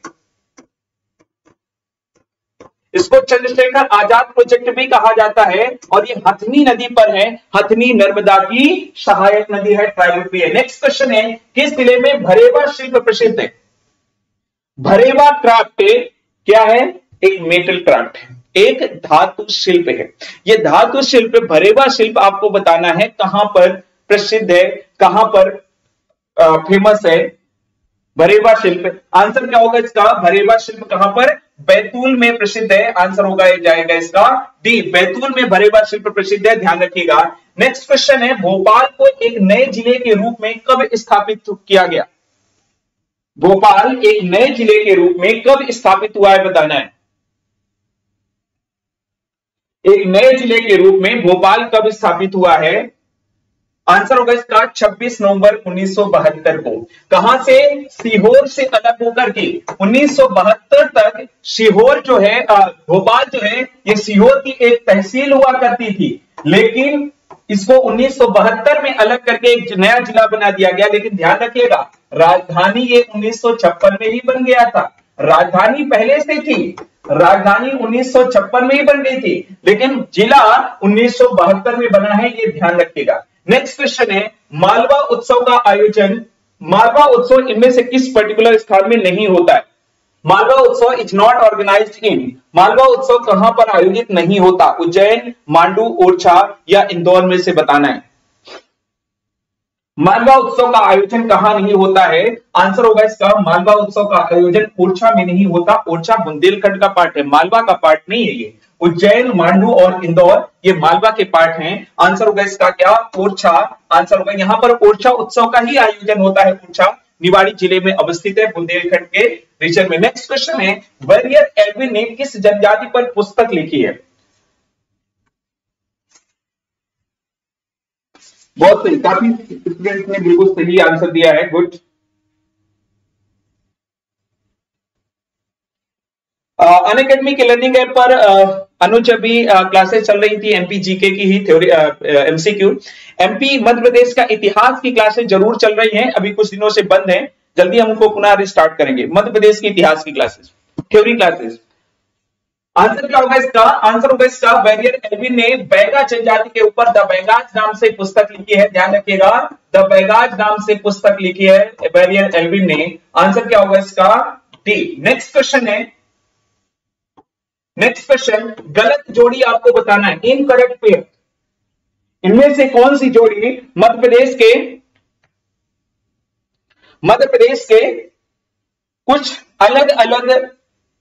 इसको चंद्रशेखर आजाद प्रोजेक्ट भी कहा जाता है और ये हथनी नदी पर है। हथनी नर्मदा की सहायक नदी है, ट्राइब्यूटरी है। नेक्स्ट क्वेश्चन है, किस जिले में भरेवा शिल्प प्रसिद्ध है? भरेवा क्राफ्ट क्या है? एक मेटल क्राफ्ट है, एक धातु शिल्प है। ये धातु शिल्प, भरेवा शिल्प आपको बताना है कहां पर प्रसिद्ध है, कहां पर फेमस है भरेवा शिल्प। आंसर क्या होगा इसका? भरेवा शिल्प कहां पर? बैतूल में प्रसिद्ध है। आंसर होगा ये जाएगा इसका डी, बैतूल में भरेवा शिल्प प्रसिद्ध है, ध्यान रखिएगा। नेक्स्ट क्वेश्चन है, भोपाल को एक नए जिले के रूप में कब स्थापित किया गया? भोपाल एक नए जिले के रूप में कब स्थापित हुआ है बताना है। एक नए जिले के रूप में भोपाल कब स्थापित हुआ है? आंसर होगा इसका छब्बीस नवंबर उन्नीस सौ बहत्तर को। कहां से? सीहोर से अलग होकर के उन्नीस सौ बहत्तर तक सीहोर जो है, भोपाल जो है, ये सीहोर की एक तहसील हुआ करती थी, लेकिन इसको उन्नीस सौ बहत्तर में अलग करके एक नया जिला बना दिया गया। लेकिन ध्यान रखिएगा, राजधानी ये उन्नीस सौ छप्पन में ही बन गया था। राजधानी पहले से थी, राजधानी उन्नीस सौ छप्पन में ही बन गई थी, लेकिन जिला उन्नीस सौ बहत्तर में बना है, ये ध्यान रखिएगा। नेक्स्ट क्वेश्चन है, मालवा उत्सव का आयोजन, मालवा उत्सव इनमें से किस पर्टिकुलर स्थान में नहीं होता है? Malwa Utsav is not organized in, Malwa Utsav कहां पर आयोजित नहीं होता? उज्जैन, मांडू, ओरछा या इंदौर में से बताना है। मालवा उत्सव का आयोजन कहां नहीं होता है? आंसर होगा इसका मालवा उत्सव का आयोजन ओरछा में नहीं होता। ओरछा बुंदेलखंड का पार्ट है, मालवा का पार्ट नहीं है ये। उज्जैन, मांडू और इंदौर ये मालवा के पार्ट हैं। आंसर होगा इसका क्या? ओरछा। आंसर होगा यहां पर ओरछा उत्सव का ही आयोजन होता है। ओरछा निवाड़ी जिले में अवस्थित है, बुंदेलखंड के रीजन में। नेक्स्ट क्वेश्चन है, बैरियर एल्विन ने किस जनजाति पर पुस्तक लिखी है? बहुत सही, काफी स्टूडेंट्स ने बिल्कुल सही आंसर दिया है, गुड। अनअकैडमी के लर्निंग ऐप पर अनुज अभी क्लासेस चल रही थी, एमपी जीके की ही theory, MCQ. MP Madhya Pradesh का इतिहास की क्लासेस जरूर चल रही हैं, अभी कुछ दिनों से बंद हैं, जल्दी हम उनको पुनः रिस्टार्ट करेंगे। मध्य प्रदेश की इतिहास की क्लासेस, थ्योरी क्लासेस। आंसर क्या होगा इसका? आंसर होगा इसका बैरियर एल्विन ने बैगा जनजाति के ऊपर द बैगाज नाम से पुस्तक लिखी है, ध्यान रखिएगा, द बैगाज नाम से पुस्तक लिखी है बैरियर एल्विन ने। आंसर क्या होगा इसका? डी। नेक्स्ट क्वेश्चन है, नेक्स्ट क्वेश्चन, गलत जोड़ी आपको बताना है, इनकरेक्ट पेयर। इनमें से कौन सी जोड़ी मध्य प्रदेश के मध्य प्रदेश के कुछ अलग अलग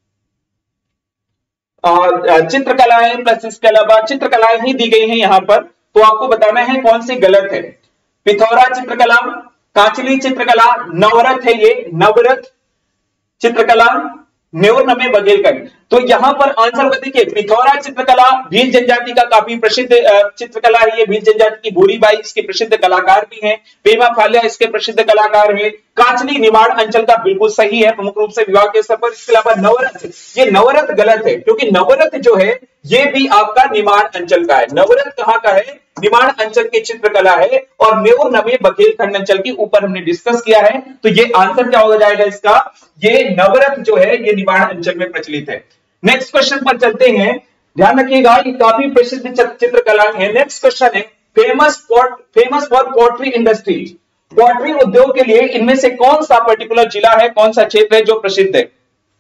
चित्रकलाएं प्लस इसके अलावा चित्रकलाएं ही दी गई हैं यहां पर, तो आपको बताना है कौन सी गलत है। पिथौरा चित्रकला, कांचली चित्रकला, नवरथ है ये, नवरथ चित्रकला, न्योर नमे बघेलखंड। तो यहां पर आंसर को देखिए, पिथौरा चित्रकला भील जनजाति का काफी प्रसिद्ध चित्रकला है। ये भील जनजाति की भूरीबाई इसके प्रसिद्ध कलाकार भी हैं। पेमा फाल्या इसके प्रसिद्ध कलाकार हैं। कांचली निमाड़ अंचल का बिल्कुल सही है, प्रमुख रूप से विवाह के स्तर पर। इसके अलावा नवरथ, ये नवरथ गलत है क्योंकि नवरथ जो है ये भी आपका निमाड़ अंचल का है। नवरथ कहां का है? निमाड़ अंचल की चित्रकला है। और नेवर नवे बघेलखंड अंचल के ऊपर हमने डिस्कस किया है। तो ये आंसर क्या हो जाएगा इसका? ये नवरथ जो है ये निमाड़ अंचल में प्रचलित है। नेक्स्ट क्वेश्चन पर चलते हैं, ध्यान रखिएगा ये काफी प्रसिद्ध चित्रकला है। नेक्स्ट क्वेश्चन है, famous pot famous for pottery industries, pottery उद्योग के लिए इनमें से कौन सा पर्टिकुलर जिला है, कौन सा क्षेत्र है जो प्रसिद्ध है?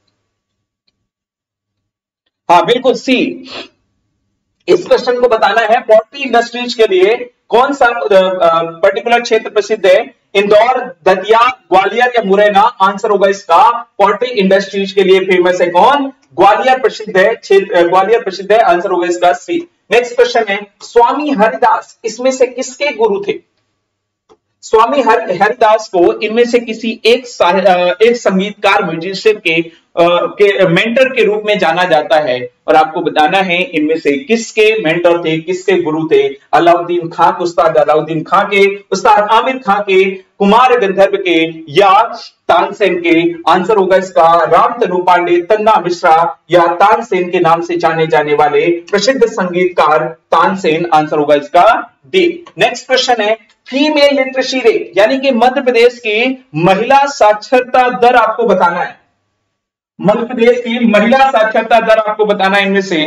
हाँ बिल्कुल सी, इस क्वेश्चन को बताना है पोट्री इंडस्ट्रीज के लिए कौन सा पर्टिकुलर क्षेत्र प्रसिद्ध है। इंदौर, दतिया, ग्वालियर या मुरैना? आंसर होगा इसका पोट्री इंडस्ट्रीज के लिए फेमस है कौन? ग्वालियर प्रसिद्ध है, क्षेत्र ग्वालियर प्रसिद्ध है। आंसर होगा इसका सी। नेक्स्ट क्वेश्चन है, स्वामी हरिदास इसमें से किसके गुरु थे? स्वामी हर, हरिदास को इनमें से किसी एक एक संगीतकार म्यूजिशियन के, के मेंटर के रूप में जाना जाता है। और आपको बताना है इनमें से किसके मेंटर थे, किसके गुरु थे? अलाउद्दीन खां, उस्ताद अलाउद्दीन खां के, उस्ताद आमिर खां के, कुमार गंधर्व के या तानसेन के? आंसर होगा इसका रामतनु पांडे, तन्ना मिश्रा या तानसेन के नाम से जाने जाने वाले प्रसिद्ध संगीतकार तानसेन। आंसर होगा इसका डी। नेक्स्ट क्वेश्चन है, फीमेल लिटरेसी रेट यानी कि मध्य प्रदेश की महिला साक्षरता दर आपको बताना है। मध्य प्रदेश की महिला साक्षरता दर आपको बताना है इनमें से।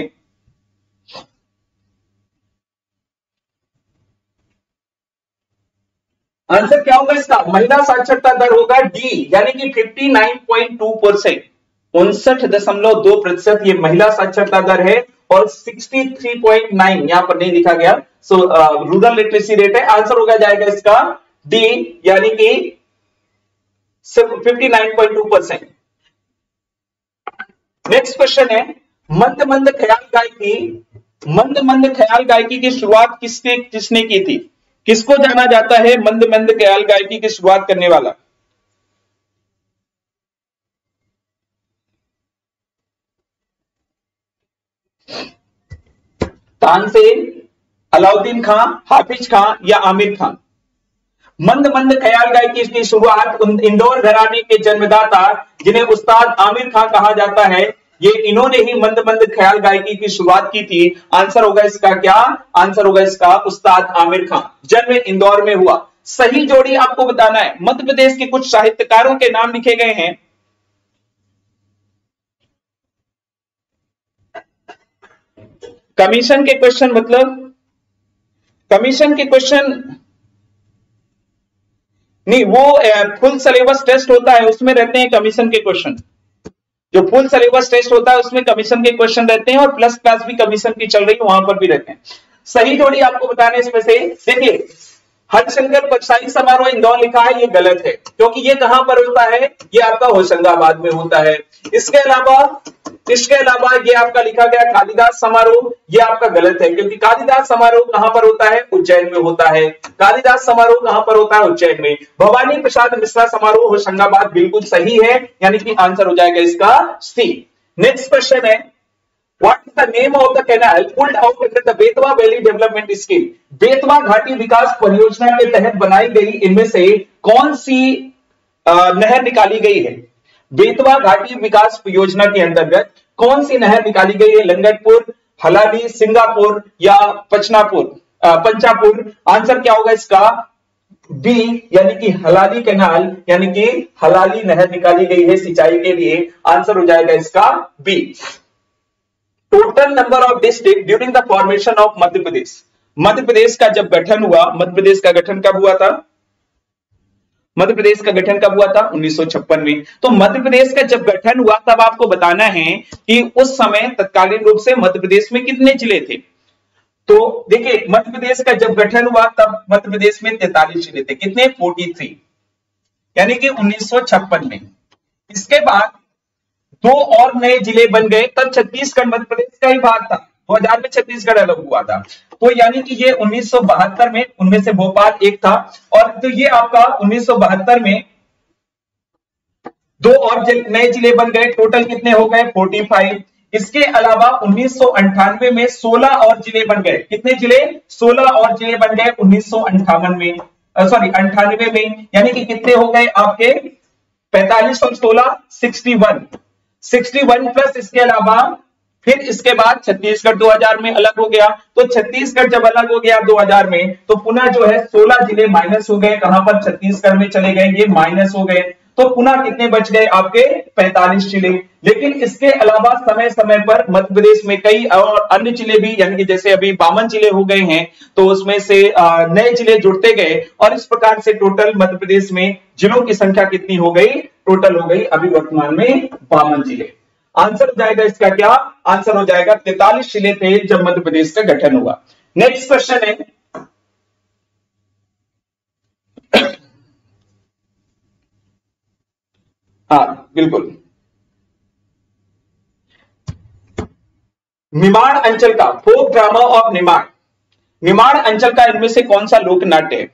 आंसर क्या होगा इसका? महिला साक्षरता दर होगा डी यानी कि उनसठ पॉइंट दो परसेंट, उनसठ दशमलव दो प्रतिशत ये महिला साक्षरता दर है। और तिरसठ पॉइंट नौ यहां पर नहीं लिखा गया, सो रूरल लिटरेसी रेट है। आंसर होगा जाएगा इसका डी यानी कि उनसठ पॉइंट दो परसेंट। नेक्स्ट क्वेश्चन है, मंद मंद ख्याल गायकी मंद मंद ख्याल गायकी की शुरुआत किसने किसने की थी? किसको जाना जाता है मंद मंद ख्याल गायकी की शुरुआत करने वाला? तानसेन, अलाउद्दीन खां, हाफिज खां या आमिर खान? मंद मंद ख्याल गायकी की शुरुआत इंदौर घराने के जन्मदाता जिन्हें उस्ताद आमिर खां कहा जाता है, ये इन्होंने ही मंद मंद ख्याल गायकी की शुरुआत की थी। आंसर होगा इसका क्या? आंसर होगा इसका उस्ताद आमिर खां। जन्म इंदौर में हुआ। सही जोड़ी आपको बताना है। मध्य प्रदेश के कुछ साहित्यकारों के नाम लिखे गए हैं। कमीशन के क्वेश्चन, मतलब कमीशन के क्वेश्चन नहीं, वो फुल सिलेबस टेस्ट होता है उसमें रहते हैं कमीशन के क्वेश्चन। जो फुल सिलेबस टेस्ट होता है उसमें कमीशन के क्वेश्चन रहते हैं और प्लस क्लास भी कमीशन की चल रही है वहां पर भी रहते हैं। सही जोड़ी आपको बताना है इसमें से। देखिए, हरिशंकर परसाई समारोह इंदौर लिखा है, ये गलत है क्योंकि ये कहां पर होता है? ये आपका होशंगाबाद में होता है। इसके अलावा इसके अलावा ये आपका लिखा गया कालिदास समारोह, ये आपका गलत है क्योंकि कालिदास समारोह कहां पर होता है? उज्जैन में होता है। कालिदास समारोह कहां पर होता है? उज्जैन में। भवानी प्रसाद मिश्रा समारोह होशंगाबाद, बिल्कुल सही है यानी कि आंसर हो जाएगा इसका सी। नेक्स्ट क्वेश्चन है, What is the name of the canal pulled out under the Betwa valley development scheme? Betwa घाटी विकास परियोजना के तहत बनाई गई इनमें से कौन सी नहर निकाली गई है? बेतवा घाटी विकास योजना के अंतर्गत कौन सी नहर निकाली गई है? लंगटपुर, हलाली, सिंगापुर या पचनापुर पंचापुर? आंसर क्या होगा इसका? बी यानी कि हलाली कैनाल यानी कि हलाली नहर निकाली गई है सिंचाई के लिए। आंसर हो जाएगा इसका B. Total number of district during the formation of Madhya Pradesh. Madhya Pradesh का जब गठन हुआ, मध्य प्रदेश का गठन कब हुआ था? मध्य प्रदेश का गठन कब हुआ था? उन्नीस सौ छप्पन में। तो मध्य प्रदेश का जब गठन हुआ तब आपको बताना है कि उस समय तत्कालीन रूप से मध्य प्रदेश में कितने जिले थे। तो देखिए, मध्य प्रदेश का जब गठन हुआ तब मध्य प्रदेश में तैंतालीस जिले थे। कितने? तैंतालीस, यानी कि उन्नीस सौ छप्पन में। इसके बाद दो और नए जिले बन गए, तब छत्तीसगढ़ मध्य प्रदेश का ही भाग था। दो हज़ार में छत्तीसगढ़ अलग हुआ था। तो यानी कि ये उन्नीस सौ बहत्तर में, उनमें से भोपाल एक था। और तो ये आपका उन्नीस सौ बहत्तर में दो और नए जिले बन गए। टोटल कितने हो गए? पैंतालीस। इसके अलावा उन्नीस सौ अंठानवे में सोलह और जिले बन गए। कितने जिले? सोलह और जिले बन गए उन्नीस सौ अंठावन में, सॉरी अंठानवे में। यानी कि कितने हो गए आपके? पैंतालीस और सोलह इकसठ, इकसठ प्लस इसके अलावा फिर इसके बाद छत्तीसगढ़ दो हज़ार में अलग हो गया। तो छत्तीसगढ़ जब अलग हो गया दो हज़ार में, तो पुनः जो है सोलह जिले माइनस हो गए। कहां पर? छत्तीसगढ़ में चले गए, ये माइनस हो गए। तो पुनः कितने बच गए आपके? पैंतालीस जिले। लेकिन इसके अलावा समय समय पर मध्य प्रदेश में कई और अन्य जिले भी, यानी कि जैसे अभी बावन जिले हो गए हैं, तो उसमें से नए जिले जुड़ते गए और इस प्रकार से टोटल मध्य प्रदेश में जिलों की संख्या कितनी हो गई? टोटल हो गई अभी वर्तमान में बावन जिले। आंसर हो जाएगा इसका क्या? आंसर हो जाएगा तैंतालीस जिले थे जब मध्य प्रदेश का गठन हुआ। नेक्स्ट क्वेश्चन है, हाँ बिल्कुल, निमाड़ अंचल का folk drama of Nimar, Nimar अंचल का इनमें से कौन सा लोक नाट्य है?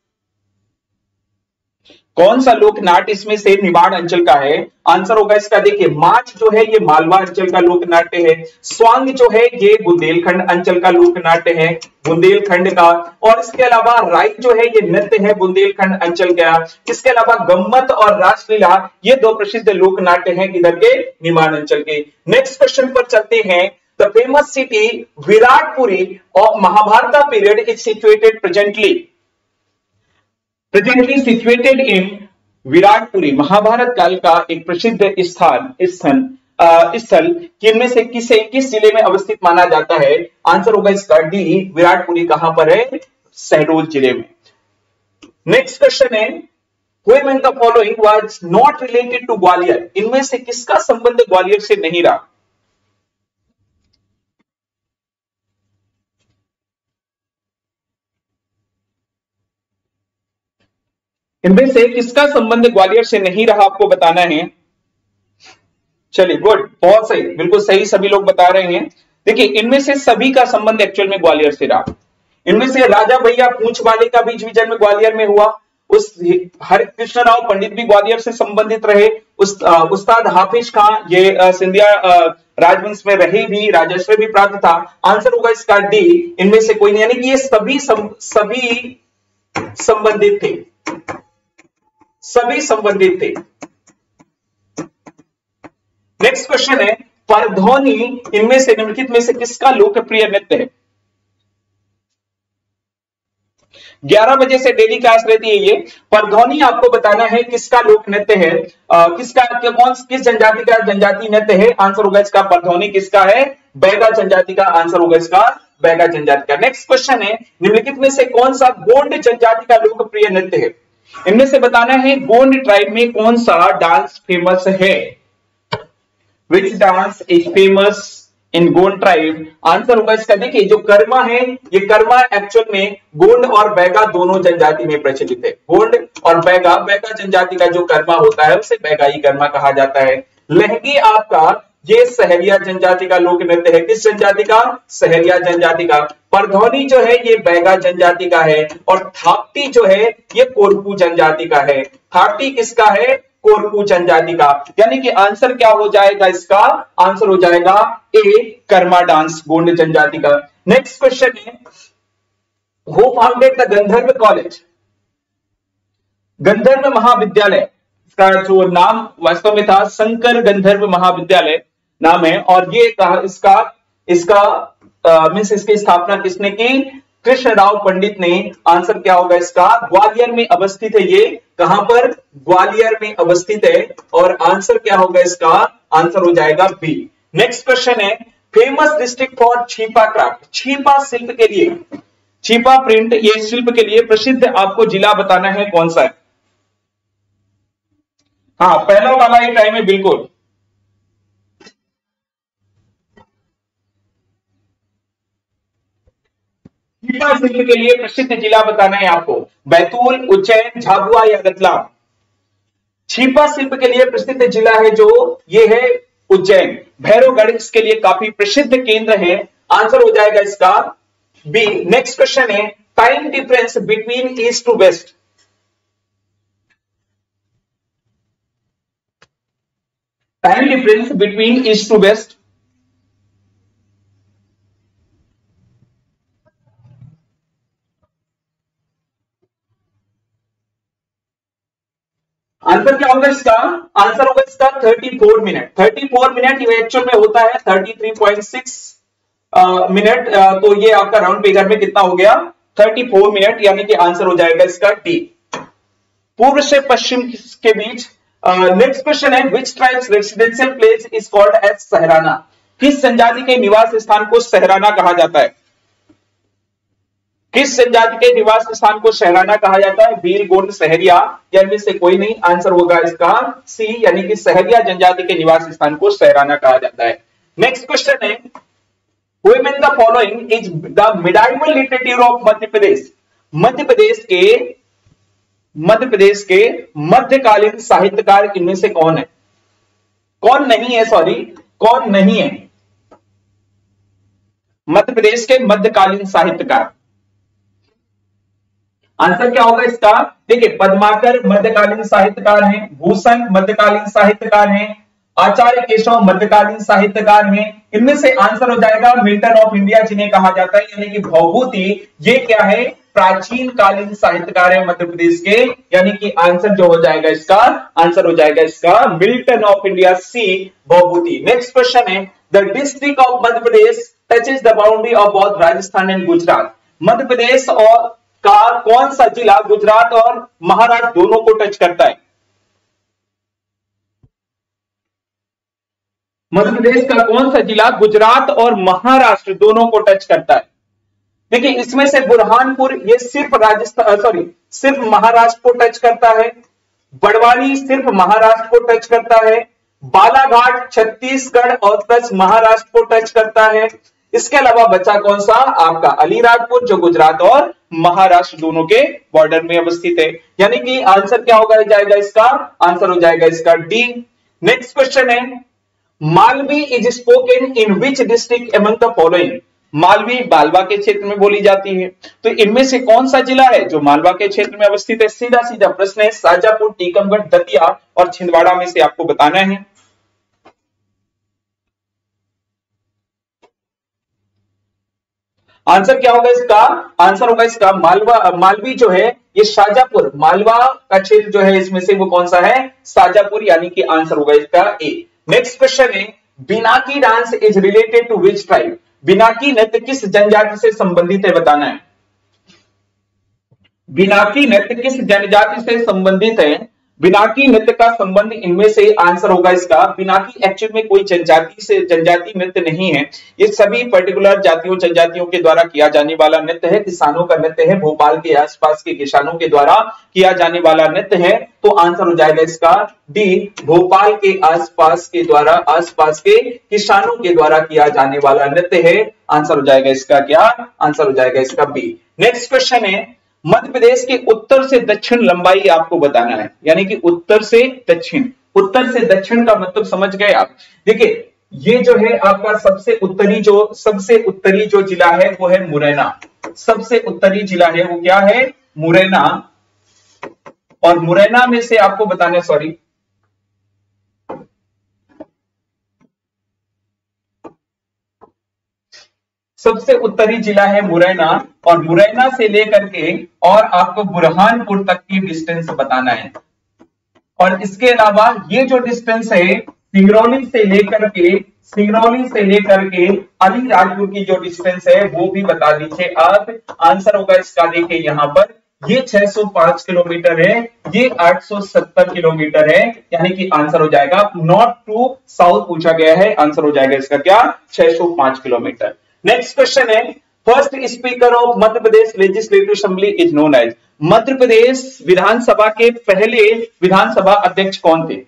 कौन सा लोक नाट्य इसमें से निमाड़ अंचल का है? आंसर होगा इसका, देखिए माच जो है ये मालवा अंचल का लोक नाट्य है, स्वांग जो है ये बुंदेलखंड अंचल का लोक नाट्य है, बुंदेलखंड का। और इसके अलावा राई जो है ये नृत्य है बुंदेलखंड अंचल का। इसके अलावा गम्मत और रासलीला ये दो प्रसिद्ध लोक नाट्य हैं इधर के निमाड़ अंचल के। नेक्स्ट क्वेश्चन पर चलते हैं। The famous city Viratpuri of Mahabharat period is situated presently presently situated in Viratpuri, Mahabharat काल का एक प्रसिद्ध स्थान स्थल स्थल किनमें से किसे किस जिले में अवस्थित माना जाता है? आंसर होगा इसका डी, विराटपुरी कहां पर है? शहडोल जिले में। नेक्स्ट क्वेश्चन है, Who among the following was not related to Gwalior, इनमें से किसका संबंध ग्वालियर से नहीं रहा? इनमें से किसका संबंध ग्वालियर से नहीं रहा आपको बताना है। चलिए गुड, बहुत सही, बिल्कुल सही सभी लोग बता रहे हैं। देखिए इनमें से सभी का संबंध एक्चुअल में ग्वालियर से रहा। इनमें से राजा भैया पूंछ वाले का भी जन्म ग्वालियर में हुआ, उस हरिकृष्ण राव पंडित भी ग्वालियर से संबंधित रहे, उस उस्ताद हाफिज खां ये सिंधिया राजवंश में रहे भी, राजस्व भी प्राप्त था। आंसर होगा इसका डी, इनमें से कोई नहीं, यानी कि ये सभी सम, सभी संबंधित थे, सभी संबंधित थे। नेक्स्ट क्वेश्चन है, परधौनी इनमें से निम्नलिखित में से किसका लोकप्रिय नृत्य है? ग्यारह बजे से डेली क्लास रहती है ये। परधौनी आपको बताना है किसका लोक नृत्य है, आ, किसका कौन किस जनजाति का जनजाति नृत्य है। आंसर होगा इसका परधौनी किसका है? बैगा जनजाति का। आंसर होगा इसका बैगा जनजाति का। नेक्स्ट क्वेश्चन है, निम्नलिखित में से कौन सा गोंड जनजाति का लोकप्रिय नृत्य है? इनमें से बताना है गोंड ट्राइब में कौन सा डांस फेमस है? Which dance is famous in Gond tribe? Answer होगा इसका, देखिए जो कर्मा है, ये कर्मा एक्चुअल में गोंड और बैगा दोनों जनजाति में प्रचलित है। गोंड और बैगा, बैगा जनजाति का जो कर्मा होता है उसे बैगाई कर्मा कहा जाता है। लहंगी आपका ये सहरिया जनजाति का लोक नृत्य है। किस जनजाति का? सहरिया जनजाति का। परधौनी जो है ये बैगा जनजाति का है और थाप्ती जो है ये कोरकू जनजाति का है। थाप्ती किसका है? कोरकू जनजाति का। यानी कि आंसर क्या हो जाएगा इसका? आंसर हो जाएगा ए, कर्मा डांस गोंड जनजाति का। नेक्स्ट क्वेश्चन है, who founded the Gandharva college? Gandharva Mahavidyalaya, इसका जो नाम वास्तव में था शंकर गंधर्व महाविद्यालय नाम है, और ये कहा इसका इसका मीन्स इसकी स्थापना किसने की? कृष्ण राव पंडित ने। आंसर क्या होगा इसका? ग्वालियर में अवस्थित है ये। कहां पर? ग्वालियर में अवस्थित है। और आंसर क्या होगा इसका? आंसर हो जाएगा बी। नेक्स्ट क्वेश्चन है, famous district for Chhipa craft, Chhipa शिल्प के लिए, छिपा प्रिंट ये शिल्प के लिए प्रसिद्ध आपको जिला बताना है कौन सा है? हाँ पहला वाला ही टाइम है बिल्कुल। छिपा शिल्प के लिए प्रसिद्ध जिला बताना है आपको, बैतूल, उज्जैन, झाबुआ या रतलाम। छिपा शिल्प के लिए प्रसिद्ध जिला है जो ये है उज्जैन। भैरवगढ़ इसके लिए काफी प्रसिद्ध केंद्र है। आंसर हो जाएगा इसका बी। नेक्स्ट क्वेश्चन है, time difference between east to west, time difference between east to west answer क्या होगा इसका? आंसर होगा इसका चौंतीस मिनट। चौंतीस मिनट ये एक्चुअल में होता है तैंतीस पॉइंट छह मिनट, तो ये आपका राउंड फिगर में कितना हो गया? चौंतीस मिनट, यानी कि आंसर हो जाएगा इसका डी, पूर्व से पश्चिम के बीच। नेक्स्ट क्वेश्चन है, which tribes residential place is called as Sahrana? किस जनजाति के निवास स्थान को सहराना कहा जाता है? किस जनजाति के निवास स्थान को सहराना कहा जाता है? भील, गोंड, सहरिया, या इनमें से कोई नहीं? आंसर होगा इसका सी, यानी कि सहरिया जनजाति के निवास स्थान को सहराना कहा जाता है। नेक्स्ट क्वेश्चन है, Whom in the following is the medieval literature of Madhya Pradesh? Madhya Pradesh के मध्य प्रदेश के मध्यकालीन साहित्यकार इनमें से कौन है? कौन नहीं है, सॉरी, कौन नहीं है मध्य प्रदेश के मध्यकालीन साहित्यकार? आंसर क्या होगा इसका? देखिए, पद्माकर मध्यकालीन साहित्यकार हैं, भूषण मध्यकालीन साहित्यकार हैं, आचार्य केशव मध्यकालीन साहित्यकार हैं। इनमें से आंसर हो जाएगा मिल्टन ऑफ इंडिया, जिन्हें कहा जाता है, यानी कि भौभूति, ये क्या है? प्राचीन कालीन साहित्यकार है मध्य प्रदेश के, यानी कि आंसर जो हो जाएगा इसका, आंसर हो जाएगा इसका Milton of India, C, Bhavabhuti. Next question है, the district of Madhya Pradesh touches the boundary of both Rajasthan and Gujarat? Madhya Pradesh और का कौन सा जिला गुजरात और महाराष्ट्र दोनों को टच करता है? मध्य प्रदेश का कौन सा जिला गुजरात और महाराष्ट्र दोनों को टच करता है? देखिए, इसमें से बुरहानपुर ये सिर्फ राजस्थान सॉरी सिर्फ महाराष्ट्र को टच करता है, बड़वानी सिर्फ महाराष्ट्र को टच करता है, बालाघाट छत्तीसगढ़ और प्लस महाराष्ट्र को टच करता है। इसके अलावा बचा कौन सा? आपका अलीराजपुर, जो गुजरात और महाराष्ट्र दोनों के बॉर्डर में अवस्थित है, यानी कि आंसर क्या होगा जाएगा इसका? आंसर हो जाएगा इसका डी। नेक्स्ट क्वेश्चन है, Malvi is spoken in which district among the following? Malvi Malwa के क्षेत्र में बोली जाती है, तो इनमें से कौन सा जिला है जो मालवा के क्षेत्र में अवस्थित है? सीधा सीधा प्रश्न है, शाजापुर, टीकमगढ़, दतिया और छिंदवाड़ा में से आपको बताना है। आंसर क्या होगा इसका? आंसर होगा इसका मालवा, मालवी जो है ये शाजापुर, मालवा का क्षेत्र जो है इसमें से वो कौन सा है? शाजापुर, यानी कि आंसर होगा इसका ए। नेक्स्ट क्वेश्चन है, Binaki dance is related to which tribe? Binaki नृत्य किस जनजाति से संबंधित है, बताना है। बिनाकी नृत्य किस जनजाति से संबंधित है? बिनाकी नृत्य का संबंध इनमें से आंसर होगा इसका, बिनाकी एक्चुअल में कोई जनजाति से जनजाति नृत्य नहीं है, ये सभी पर्टिकुलर जातियों जनजातियों के द्वारा किया जाने वाला नृत्य है, किसानों का नृत्य है, भोपाल के आसपास के किसानों के द्वारा किया जाने वाला नृत्य है। तो आंसर हो जाएगा इसका डी, भोपाल के आसपास के द्वारा आसपास के किसानों के द्वारा किया जाने वाला नृत्य है। आंसर हो जाएगा इसका क्या? आंसर हो जाएगा इसका बी। नेक्स्ट क्वेश्चन है, मध्य प्रदेश के उत्तर से दक्षिण लंबाई आपको बताना है, यानी कि उत्तर से दक्षिण, उत्तर से दक्षिण का मतलब समझ गए आप। देखिए, ये जो है आपका सबसे उत्तरी जो सबसे उत्तरी जो जिला है वो है मुरैना, सबसे उत्तरी जिला है वो क्या है? मुरैना। और मुरैना में से आपको बताना, सॉरी सबसे उत्तरी जिला है मुरैना, और मुरैना से लेकर के और आपको बुरहानपुर तक की डिस्टेंस बताना है। और इसके अलावा ये जो डिस्टेंस है सिंगरौली से लेकर के सिंगरौली से लेकर के अलीराजपुर की जो डिस्टेंस है वो भी बता दीजिए आप। आंसर होगा इसका, देखिए यहां पर ये छह सौ पांच किलोमीटर है, ये आठ सौ सत्तर किलोमीटर है, यानी कि आंसर हो जाएगा नॉर्थ टू साउथ पूछा गया है, आंसर हो जाएगा इसका क्या? छह सौ पांच किलोमीटर। नेक्स्ट क्वेश्चन है, first speaker of Madhya Pradesh legislative assembly is known as? Madhya Pradesh विधानसभा के पहले विधानसभा अध्यक्ष कौन थे?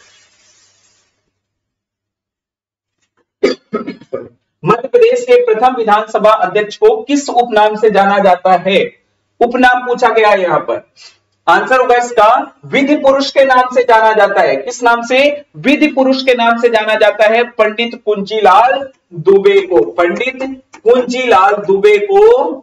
मध्य प्रदेश के प्रथम विधानसभा अध्यक्ष को किस उपनाम से जाना जाता है? उपनाम पूछा गया है यहां पर। आंसर होगा इसका विधि पुरुष के नाम से जाना जाता है। किस नाम से? विधि पुरुष के नाम से जाना जाता है पंडित कुंजीलाल दुबे को। पंडित कुंजीलाल दुबे को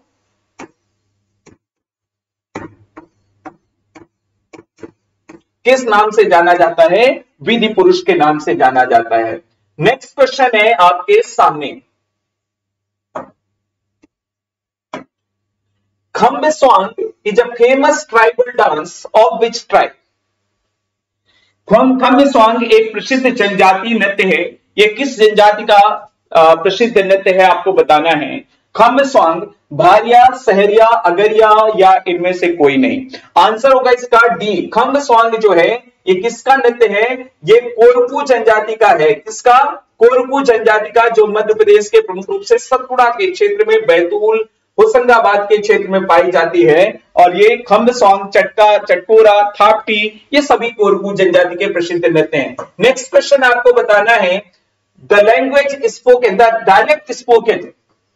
किस नाम से जाना जाता है? विधि पुरुष के नाम से जाना जाता है। नेक्स्ट क्वेश्चन है आपके सामने, Khambe Swang is a famous tribal dance of which tribe? Khamb Swang एक प्रसिद्ध जनजातीय नृत्य है। ये किस जनजाति का प्रसिद्ध नृत्य है आपको बताना है। खम्ब स्वांग भारिया, सहरिया, अगरिया या इनमें से कोई नहीं। आंसर होगा इसका डी। खम्ब स्वांग जो है ये किसका नृत्य है? ये कोरकू जनजाति का है। किसका? कोरकू जनजाति का, जो मध्य प्रदेश के प्रमुख रूप से सतपुड़ा के क्षेत्र में, बैतूल, होशंगाबाद के क्षेत्र में पाई जाती है। और ये खम्ब स्वांग, चटका, चटकोरा, थापटी, ये सभी कोरकू जनजाति के प्रसिद्ध नृत्य हैं। नेक्स्ट क्वेश्चन आपको बताना है, the language spoken, the dialect spoken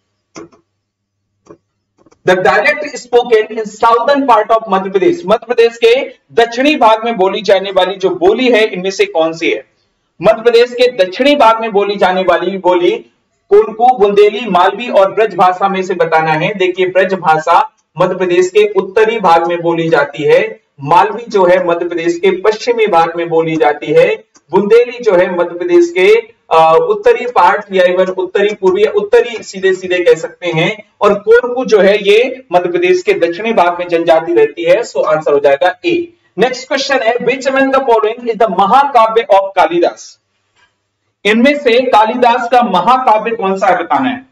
the dialect spoken in southern part of Madhya Pradesh, Madhya Pradesh के दक्षिणी भाग में बोली जाने वाली जो बोली है इनमें से कौन सी है? मध्य प्रदेश के दक्षिणी भाग में बोली जाने वाली बोली कोरकू, बुंदेली, मालवी और ब्रज भाषा में से बताना है। देखिए, ब्रज भाषा मध्य प्रदेश के उत्तरी भाग में बोली जाती है, मालवी जो है मध्य प्रदेश के पश्चिमी भाग में बोली जाती है, बुंदेली जो है मध्य प्रदेश के उत्तरी पार्ट या इवन उत्तरी पूर्वी, उत्तरी सीधे सीधे कह सकते हैं, और कोरकू जो है ये मध्य प्रदेश के दक्षिणी भाग में जनजाति रहती है। सो आंसर हो जाएगा ए। नेक्स्ट क्वेश्चन है, which among the following is the महाकाव्य ऑफ कालिदास? इनमें से कालिदास का महाकाव्य कौन सा है बताना है।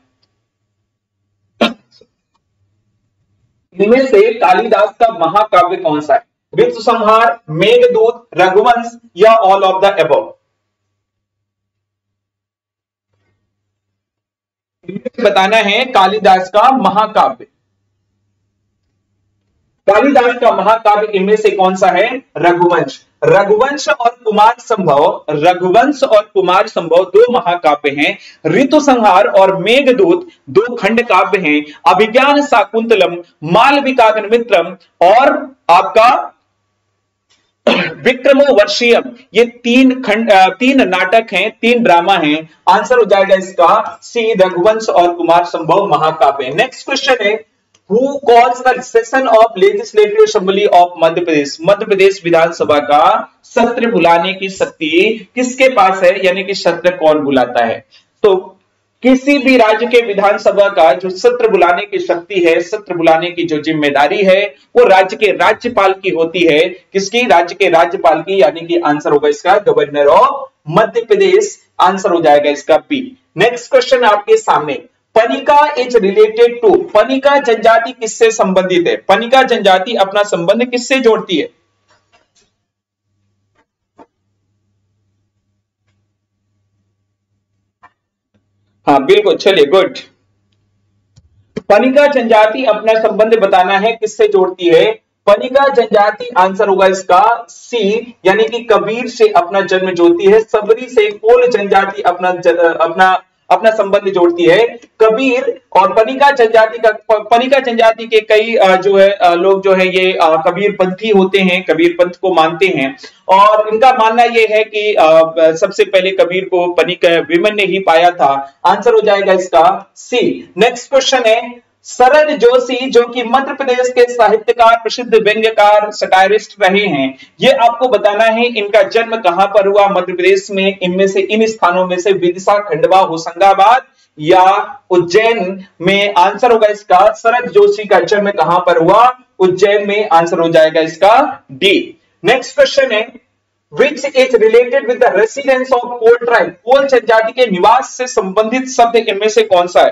इनमें से कालिदास का महाकाव्य कौन सा है? ऋतुसंहार, मेघदूत, रघुवंश या ऑल ऑफ द अबव? बताना है कालिदास का महाकाव्य। कालिदास का महाकाव्य इनमें से कौन सा है? रघुवंश। रघुवंश और कुमार संभव, रघुवंश और कुमार संभव दो महाकाव्य हैं। ऋतुसंहार और मेघदूत दो खंड काव्य हैं। अभिज्ञान शाकुंतलम, मालविकाग्निमित्रम और आपका विक्रमोर्वशीयम, ये तीन खंड, तीन नाटक हैं, तीन ड्रामा हैं। आंसर हो जाएगा इसका सी, रघुवंश और कुमार संभव महाकाव्य। नेक्स्ट क्वेश्चन है, who calls the session of legislative assembly of Madhya Pradesh? Madhya Pradesh विधानसभा का सत्र बुलाने की शक्ति किसके पास है, यानी कि सत्र कौन बुलाता है? तो किसी भी राज्य के विधानसभा का जो सत्र बुलाने की शक्ति है, सत्र बुलाने की जो जिम्मेदारी है, वो राज्य के राज्यपाल की होती है। किसकी? राज्य के राज्यपाल की, यानी कि आंसर होगा इसका governor of Madhya Pradesh. Answer हो जाएगा इसका बी। नेक्स्ट क्वेश्चन आपके सामने, Panika is related to, Panika जनजाति किससे संबंधित है? पनिका जनजाति अपना संबंध किससे जोड़ती है? हाँ बिल्कुल, चलिए गुड। पनिका जनजाति अपना संबंध बताना है किससे जोड़ती है? पनिका जनजाति आंसर होगा इसका सी, यानी कि कबीर से अपना जन्म जोड़ती है। सबरी से कोल जनजाति अपना अपना अपना संबंध जोड़ती है। कबीर और पनिका जनजाति का, पनिका जनजाति के कई जो है लोग जो है ये कबीर पंथी होते हैं, कबीर पंथ को मानते हैं, और इनका मानना ये है कि सबसे पहले कबीर को पनिका विमन ने ही पाया था। आंसर हो जाएगा इसका सी। नेक्स्ट क्वेश्चन है, शरद जोशी जो कि मध्य प्रदेश के साहित्यकार, प्रसिद्ध व्यंग्यकार, सटायरिस्ट रहे हैं, ये आपको बताना है इनका जन्म कहां पर हुआ मध्य प्रदेश में? इनमें से, इन स्थानों में से विदिशा, खंडवा, होशंगाबाद या उज्जैन में? आंसर होगा इसका, शरद जोशी का जन्म कहां पर हुआ? उज्जैन में। आंसर हो जाएगा इसका डी। नेक्स्ट क्वेश्चन है, which is related with the residence of Kol tribe? Kol जनजाति के निवास से संबंधित शब्द इनमें से कौन सा है?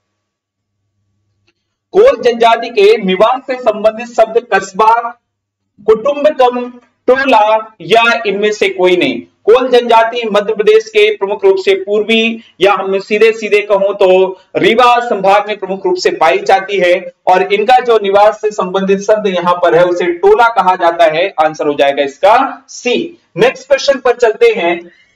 कोल जनजाति के निवास से संबंधित शब्द कस्बा, कुटुंबकम, टोला या इनमें से कोई नहीं। कोल जनजाति मध्य प्रदेश के प्रमुख रूप से पूर्वी, या हम सीधे सीधे कहूं तो रीवा संभाग में प्रमुख रूप से पाई जाती है, और इनका जो निवास से संबंधित शब्द यहां पर है उसे टोला कहा जाता है। आंसर हो जाएगा इसका सी। नेक्स्ट क्वेश्चन पर चलते हैं।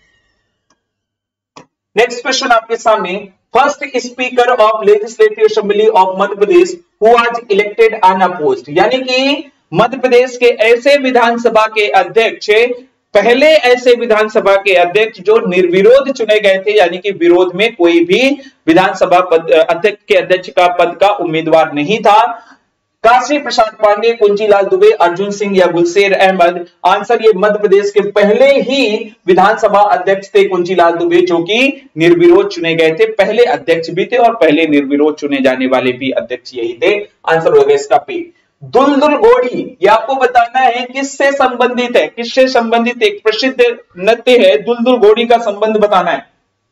नेक्स्ट क्वेश्चन आपके सामने, first speaker of legislative assembly of Madhya Pradesh who was elected unopposed, यानी कि मध्य प्रदेश के ऐसे विधानसभा के अध्यक्ष, पहले ऐसे विधानसभा के अध्यक्ष जो निर्विरोध चुने गए थे, यानी कि विरोध में कोई भी विधानसभा पद अध्यक्ष के अध्यक्ष का पद का उम्मीदवार नहीं था। काशी प्रसाद पांडे, कुंजीलाल दुबे, अर्जुन सिंह या गुलशेर अहमद? आंसर, ये मध्य प्रदेश के पहले ही विधानसभा अध्यक्ष थे कुंजीलाल दुबे, जो कि निर्विरोध चुने गए थे। पहले अध्यक्ष भी थे और पहले निर्विरोध चुने जाने वाले भी अध्यक्ष यही थे। आंसर हो गया इसका पी। दुलदुल घोड़ी, ये आपको बताना है किससे संबंधित है, किससे संबंधित एक प्रसिद्ध नृत्य है, दुलदुल घोड़ी का संबंध बताना है।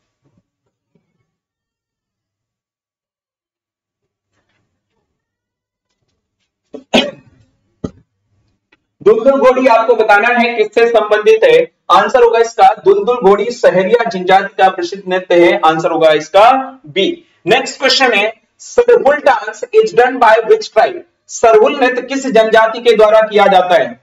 दुलदुल घोड़ी आपको बताना है किससे संबंधित है। आंसर होगा इसका दुलदुल घोड़ी सहरिया जनजाति का प्रसिद्ध नृत्य है। आंसर होगा इसका बी। नेक्स्ट क्वेश्चन है, Sarhul dance is done by which tribe? Sarhul नृत्य किस जनजाति के द्वारा किया जाता है?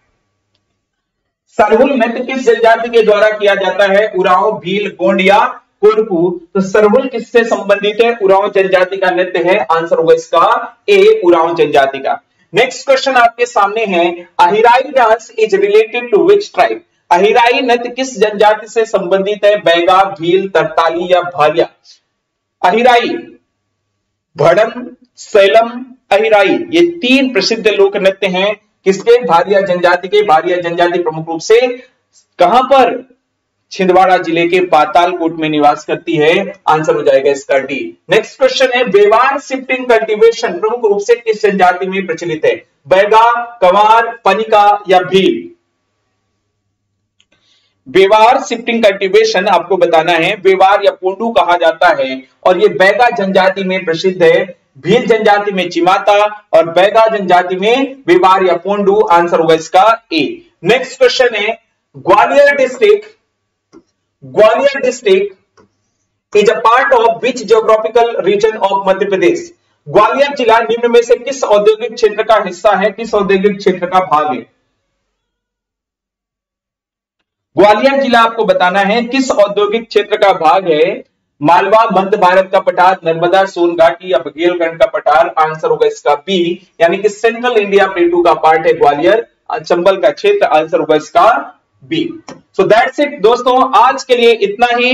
सरहुल नृत्य किस जनजाति के द्वारा किया जाता है? उरांव, भील, गोंड या कोरकू। तो सरहुल किससे संबंधित है? उरांव जनजाति का नृत्य है। आंसर होगा इसका ए, उरांव जनजाति का। नेक्स्ट क्वेश्चन आपके सामने है, Ahirai dance is related to which tribe? Ahirai नृत्य किस जनजाति से संबंधित है? बैगा, भील, तरताली या भालिया। अहिराई, भड़म, सैलम, अहिराई, ये तीन प्रसिद्ध लोक नृत्य हैं किसके? भारिया जनजाति के। भारिया जनजाति प्रमुख रूप से कहां पर? छिंदवाड़ा जिले के पातालकोट में निवास करती है। आंसर हो जाएगा इसका डी। नेक्स्ट क्वेश्चन है, बेवार शिफ्टिंग कल्टीवेशन प्रमुख रूप से किस जनजाति में प्रचलित है? बैगा, कंवार, पनिका या भील। बेवार शिफ्टिंग कल्टीवेशन आपको बताना है, बेवार या पोंडू कहा जाता है और ये बैगा जनजाति में प्रसिद्ध है। भील जनजाति में चिमाता और बैगा जनजाति में बेवार या पोंडू। आंसर होगा इसका ए। नेक्स्ट क्वेश्चन है, Gwalior district Gwalior district is a part of which geographical region of Madhya Pradesh? Gwalior जिला निम्न में से किस औद्योगिक क्षेत्र का हिस्सा है, किस औद्योगिक क्षेत्र का भाग है? ग्वालियर जिला आपको बताना है किस औद्योगिक क्षेत्र का भाग है। मालवा, मध्य भारत का पठार, नर्मदा, सोन घाटी या बघेलखंड का पठार। आंसर होगा इसका बी, यानी कि सेंट्रल इंडिया प्लेटू का पार्ट है ग्वालियर, चंबल का क्षेत्र। आंसर होगा इसका बी। सो दैट्स इट दोस्तों, आज के लिए इतना ही।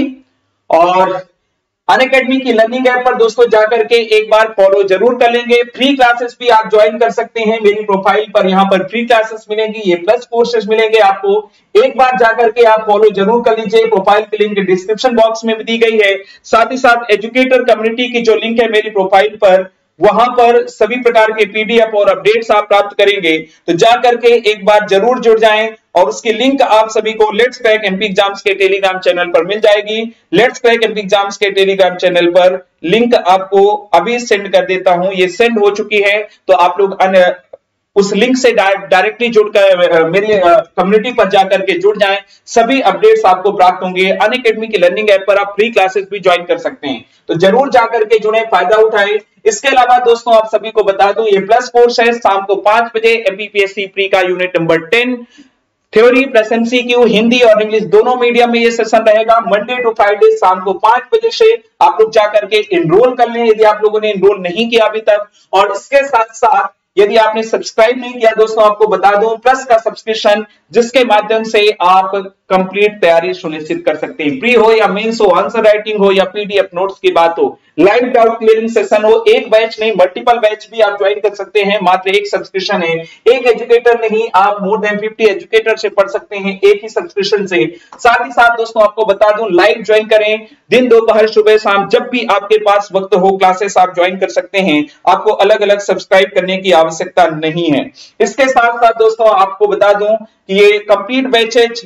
और अनअकैडमी की लर्निंग ऐप पर दोस्तों जाकर के एक बार फॉलो जरूर कर लेंगे। फ्री क्लासेस भी आप ज्वाइन कर सकते हैं मेरी प्रोफाइल पर, यहां पर फ्री क्लासेस मिलेंगी, ये प्लस कोर्सेज मिलेंगे आपको। एक बार जाकर के आप फॉलो जरूर कर लीजिए। प्रोफाइल की लिंक डिस्क्रिप्शन बॉक्स में भी दी गई है। साथ ही साथ एजुकेटर कम्युनिटी की जो लिंक है मेरी प्रोफाइल पर, वहां पर सभी प्रकार के पीडीएफ और अपडेट्स आप प्राप्त करेंगे। तो जाकर के एक बार जरूर जुड़ जाएं और उसकी लिंक आप सभी को लेट्स क्रैक एमपी एग्जाम्स के टेलीग्राम चैनल पर मिल जाएगी। लेट्स क्रैक एमपी एग्जाम्स के टेलीग्राम चैनल पर लिंक आपको अभी सेंड कर देता हूं, ये सेंड हो चुकी है। तो आप लोग उस लिंक से डायरेक्टली जुड़कर मेरी कम्युनिटी पर जाकर के जुड़ जाएं। सभी अपडेट्स आपको प्राप्त होंगे। अनअकैडमी की लर्निंग ऐप पर आप फ्री क्लासेस भी ज्वाइन कर सकते हैं, तो जरूर जाकर के जुड़े, फायदा उठाएं। इसके अलावा दोस्तों आप सभी को बता दूं, ये प्लस कोर्स है शाम को पांच बजे एमपीपीएससी प्री का unit number ten, theory plus MCQ, Hindi और इंग्लिश दोनों मीडियम में ये सेशन रहेगा। मंडे टू फ्राइडे शाम को पांच बजे से आप लोग जाकर के इनरोल कर लें यदि आप लोगों ने इनरोल नहीं किया अभी तक। और इसके साथ साथ यदि आपने सब्सक्राइब नहीं किया दोस्तों, आपको बता दूं प्लस का सब्सक्रिप्शन, जिसके माध्यम से आप कंप्लीट तैयारी सुनिश्चित कर सकते हैं। प्री हो या मेंस हो, आंसर राइटिंग हो या पीडीएफ नोट्स की बात हो, लाइव डाउट क्लियरिंग सेशन हो, एक बैच नहीं मल्टीपल बैच भी आप ज्वाइन कर सकते हैं। मात्र एक सब्सक्रिप्शन है, एक एजुकेटर नहीं, आप मोर देन पचास एजुकेटर से पढ़ सकते हैं एक ही सब्सक्रिप्शन से। साथ ही साथ दोस्तों आपको बता दूं, लाइव ज्वाइन करें, दिन दोपहर सुबह शाम जब भी आपके पास वक्त हो क्लासेस आप ज्वाइन कर सकते हैं। आपको अलग अलग सब्सक्राइब करने की आवश्यकता नहीं है। इसके साथ साथ दोस्तों आपको बता दूं कि ये कंप्लीट बैचेज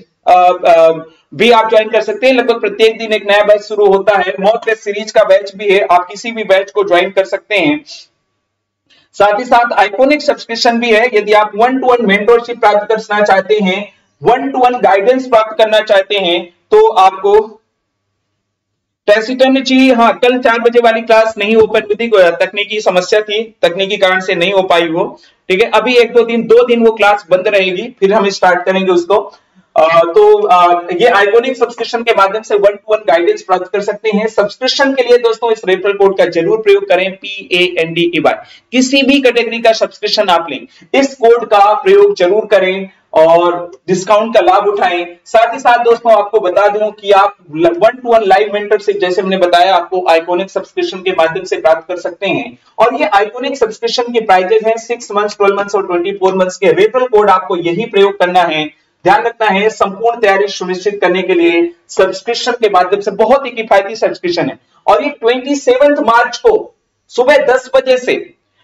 भी आप ज्वाइन कर सकते हैं। लगभग प्रत्येक दिन एक नया बैच शुरू होता है। मॉक टेस्ट सीरीज का बैच भी है, आप किसी भी बैच को ज्वाइन कर सकते हैं। साथ ही साथ आइकॉनिक सब्सक्रिप्शन भी है। यदि आप वन टू वन मेंटरशिप प्राप्त करना चाहते हैं, वन टू वन गाइडेंस प्राप्त करना चाहते हैं, तो आपको टैसिटन जी, हाँ कल चार बजे वाली क्लास नहीं हो पाई थी, तकनीकी समस्या थी, तकनीकी कारण से नहीं हो पाई वो। ठीक है, अभी एक दो दिन दो दिन वो क्लास बंद रहेगी, फिर हम स्टार्ट करेंगे उसको। आ, तो आ, ये आइकॉनिक सब्सक्रिप्शन के माध्यम से वन टू वन गाइडेंस प्राप्त कर सकते हैं। सब्सक्रिप्शन के लिए दोस्तों इस रेफरल कोड का जरूर प्रयोग करें, P A N D E Y. किसी भी कैटेगरी का सब्सक्रिप्शन आप लें, इस कोड का प्रयोग जरूर करें और डिस्काउंट का लाभ उठाएं। साथ ही साथ दोस्तों आपको बता दूं कि आप one to one live mentorship, जैसे मैंने बताया, आपको आइकॉनिक सब्सक्रिप्शन के माध्यम से प्राप्त कर सकते हैं। और ये आइकॉनिक सब्सक्रिप्शन के प्राइजेस हैं सिक्स मंथ्स, ट्वेल्व मंथ्स और ट्वेंटी फोर मंथ्स के। रेफरल कोड आपको यही प्रयोग करना है, ध्यान रखना है। संपूर्ण तैयारी सुनिश्चित करने के लिए सब्सक्रिप्शन के माध्यम से बहुत ही किफायती सब्सक्रिप्शन है। और ये ट्वेंटी सेवंथ मार्च को सुबह दस बजे से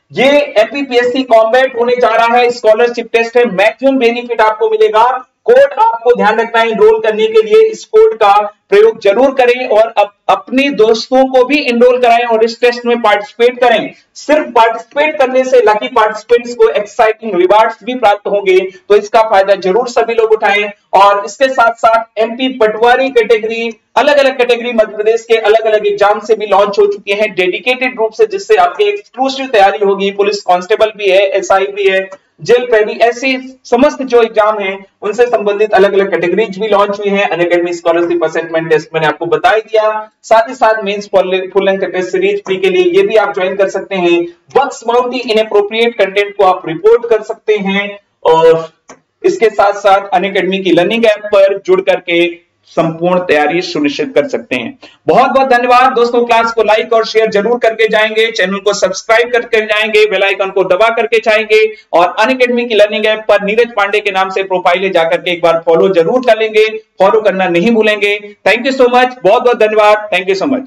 ये एमपीपीएससी कॉम्बैट होने जा रहा है, स्कॉलरशिप टेस्ट है, मैक्सिमम बेनिफिट आपको मिलेगा। कोड आपको ध्यान रखना है इनरोल करने के लिए, इस कोड का प्रयोग जरूर करें और अप, अपने दोस्तों को भी इनरोल कराएं और इस टेस्ट में पार्टिसिपेट करें। सिर्फ पार्टिसिपेट करने से लकी पार्टिसिपेंट्स को एक्साइटिंग रिवार्ड्स भी प्राप्त होंगे, तो इसका फायदा जरूर सभी लोग उठाएं। और इसके साथ साथ एमपी पटवारी कैटेगरी, अलग अलग कैटेगरी मध्य प्रदेश के अलग अलग एग्जाम से भी लॉन्च हो चुके हैं डेडिकेटेड रूप से, जिससे आपकी एक्सक्लूसिव तैयारी होगी। पुलिस कांस्टेबल भी है, एसआई भी है, जेल पैडी, ऐसी समस्त जो एग्जाम है उनसे संबंधित अलग अलग कैटेगरीज भी लॉन्च हुई है। अनअकैडमी स्कॉलरशिप असेसमेंट टेस्ट मैंने आपको बता ही दिया, साथ ही साथ mains full length test series free के लिए ये भी आप ज्वाइन कर सकते हैं। वक्स बाउंटी इनएप्रोप्रिएट कंटेंट को आप रिपोर्ट कर सकते हैं और इसके साथ साथ अनअकैडमी की लर्निंग ऐप पर जुड़ करके संपूर्ण तैयारी सुनिश्चित कर सकते हैं। बहुत बहुत धन्यवाद दोस्तों, क्लास को लाइक और शेयर जरूर करके जाएंगे, चैनल को सब्सक्राइब करके जाएंगे, बेल आइकन को दबा करके जाएंगे और अनअकैडमी की लर्निंग ऐप पर नीरज पांडे के नाम से प्रोफाइल जाकर के एक बार फॉलो जरूर कर लेंगे, फॉलो करना नहीं भूलेंगे। थैंक यू सो मच, बहुत बहुत धन्यवाद, थैंक यू सो मच।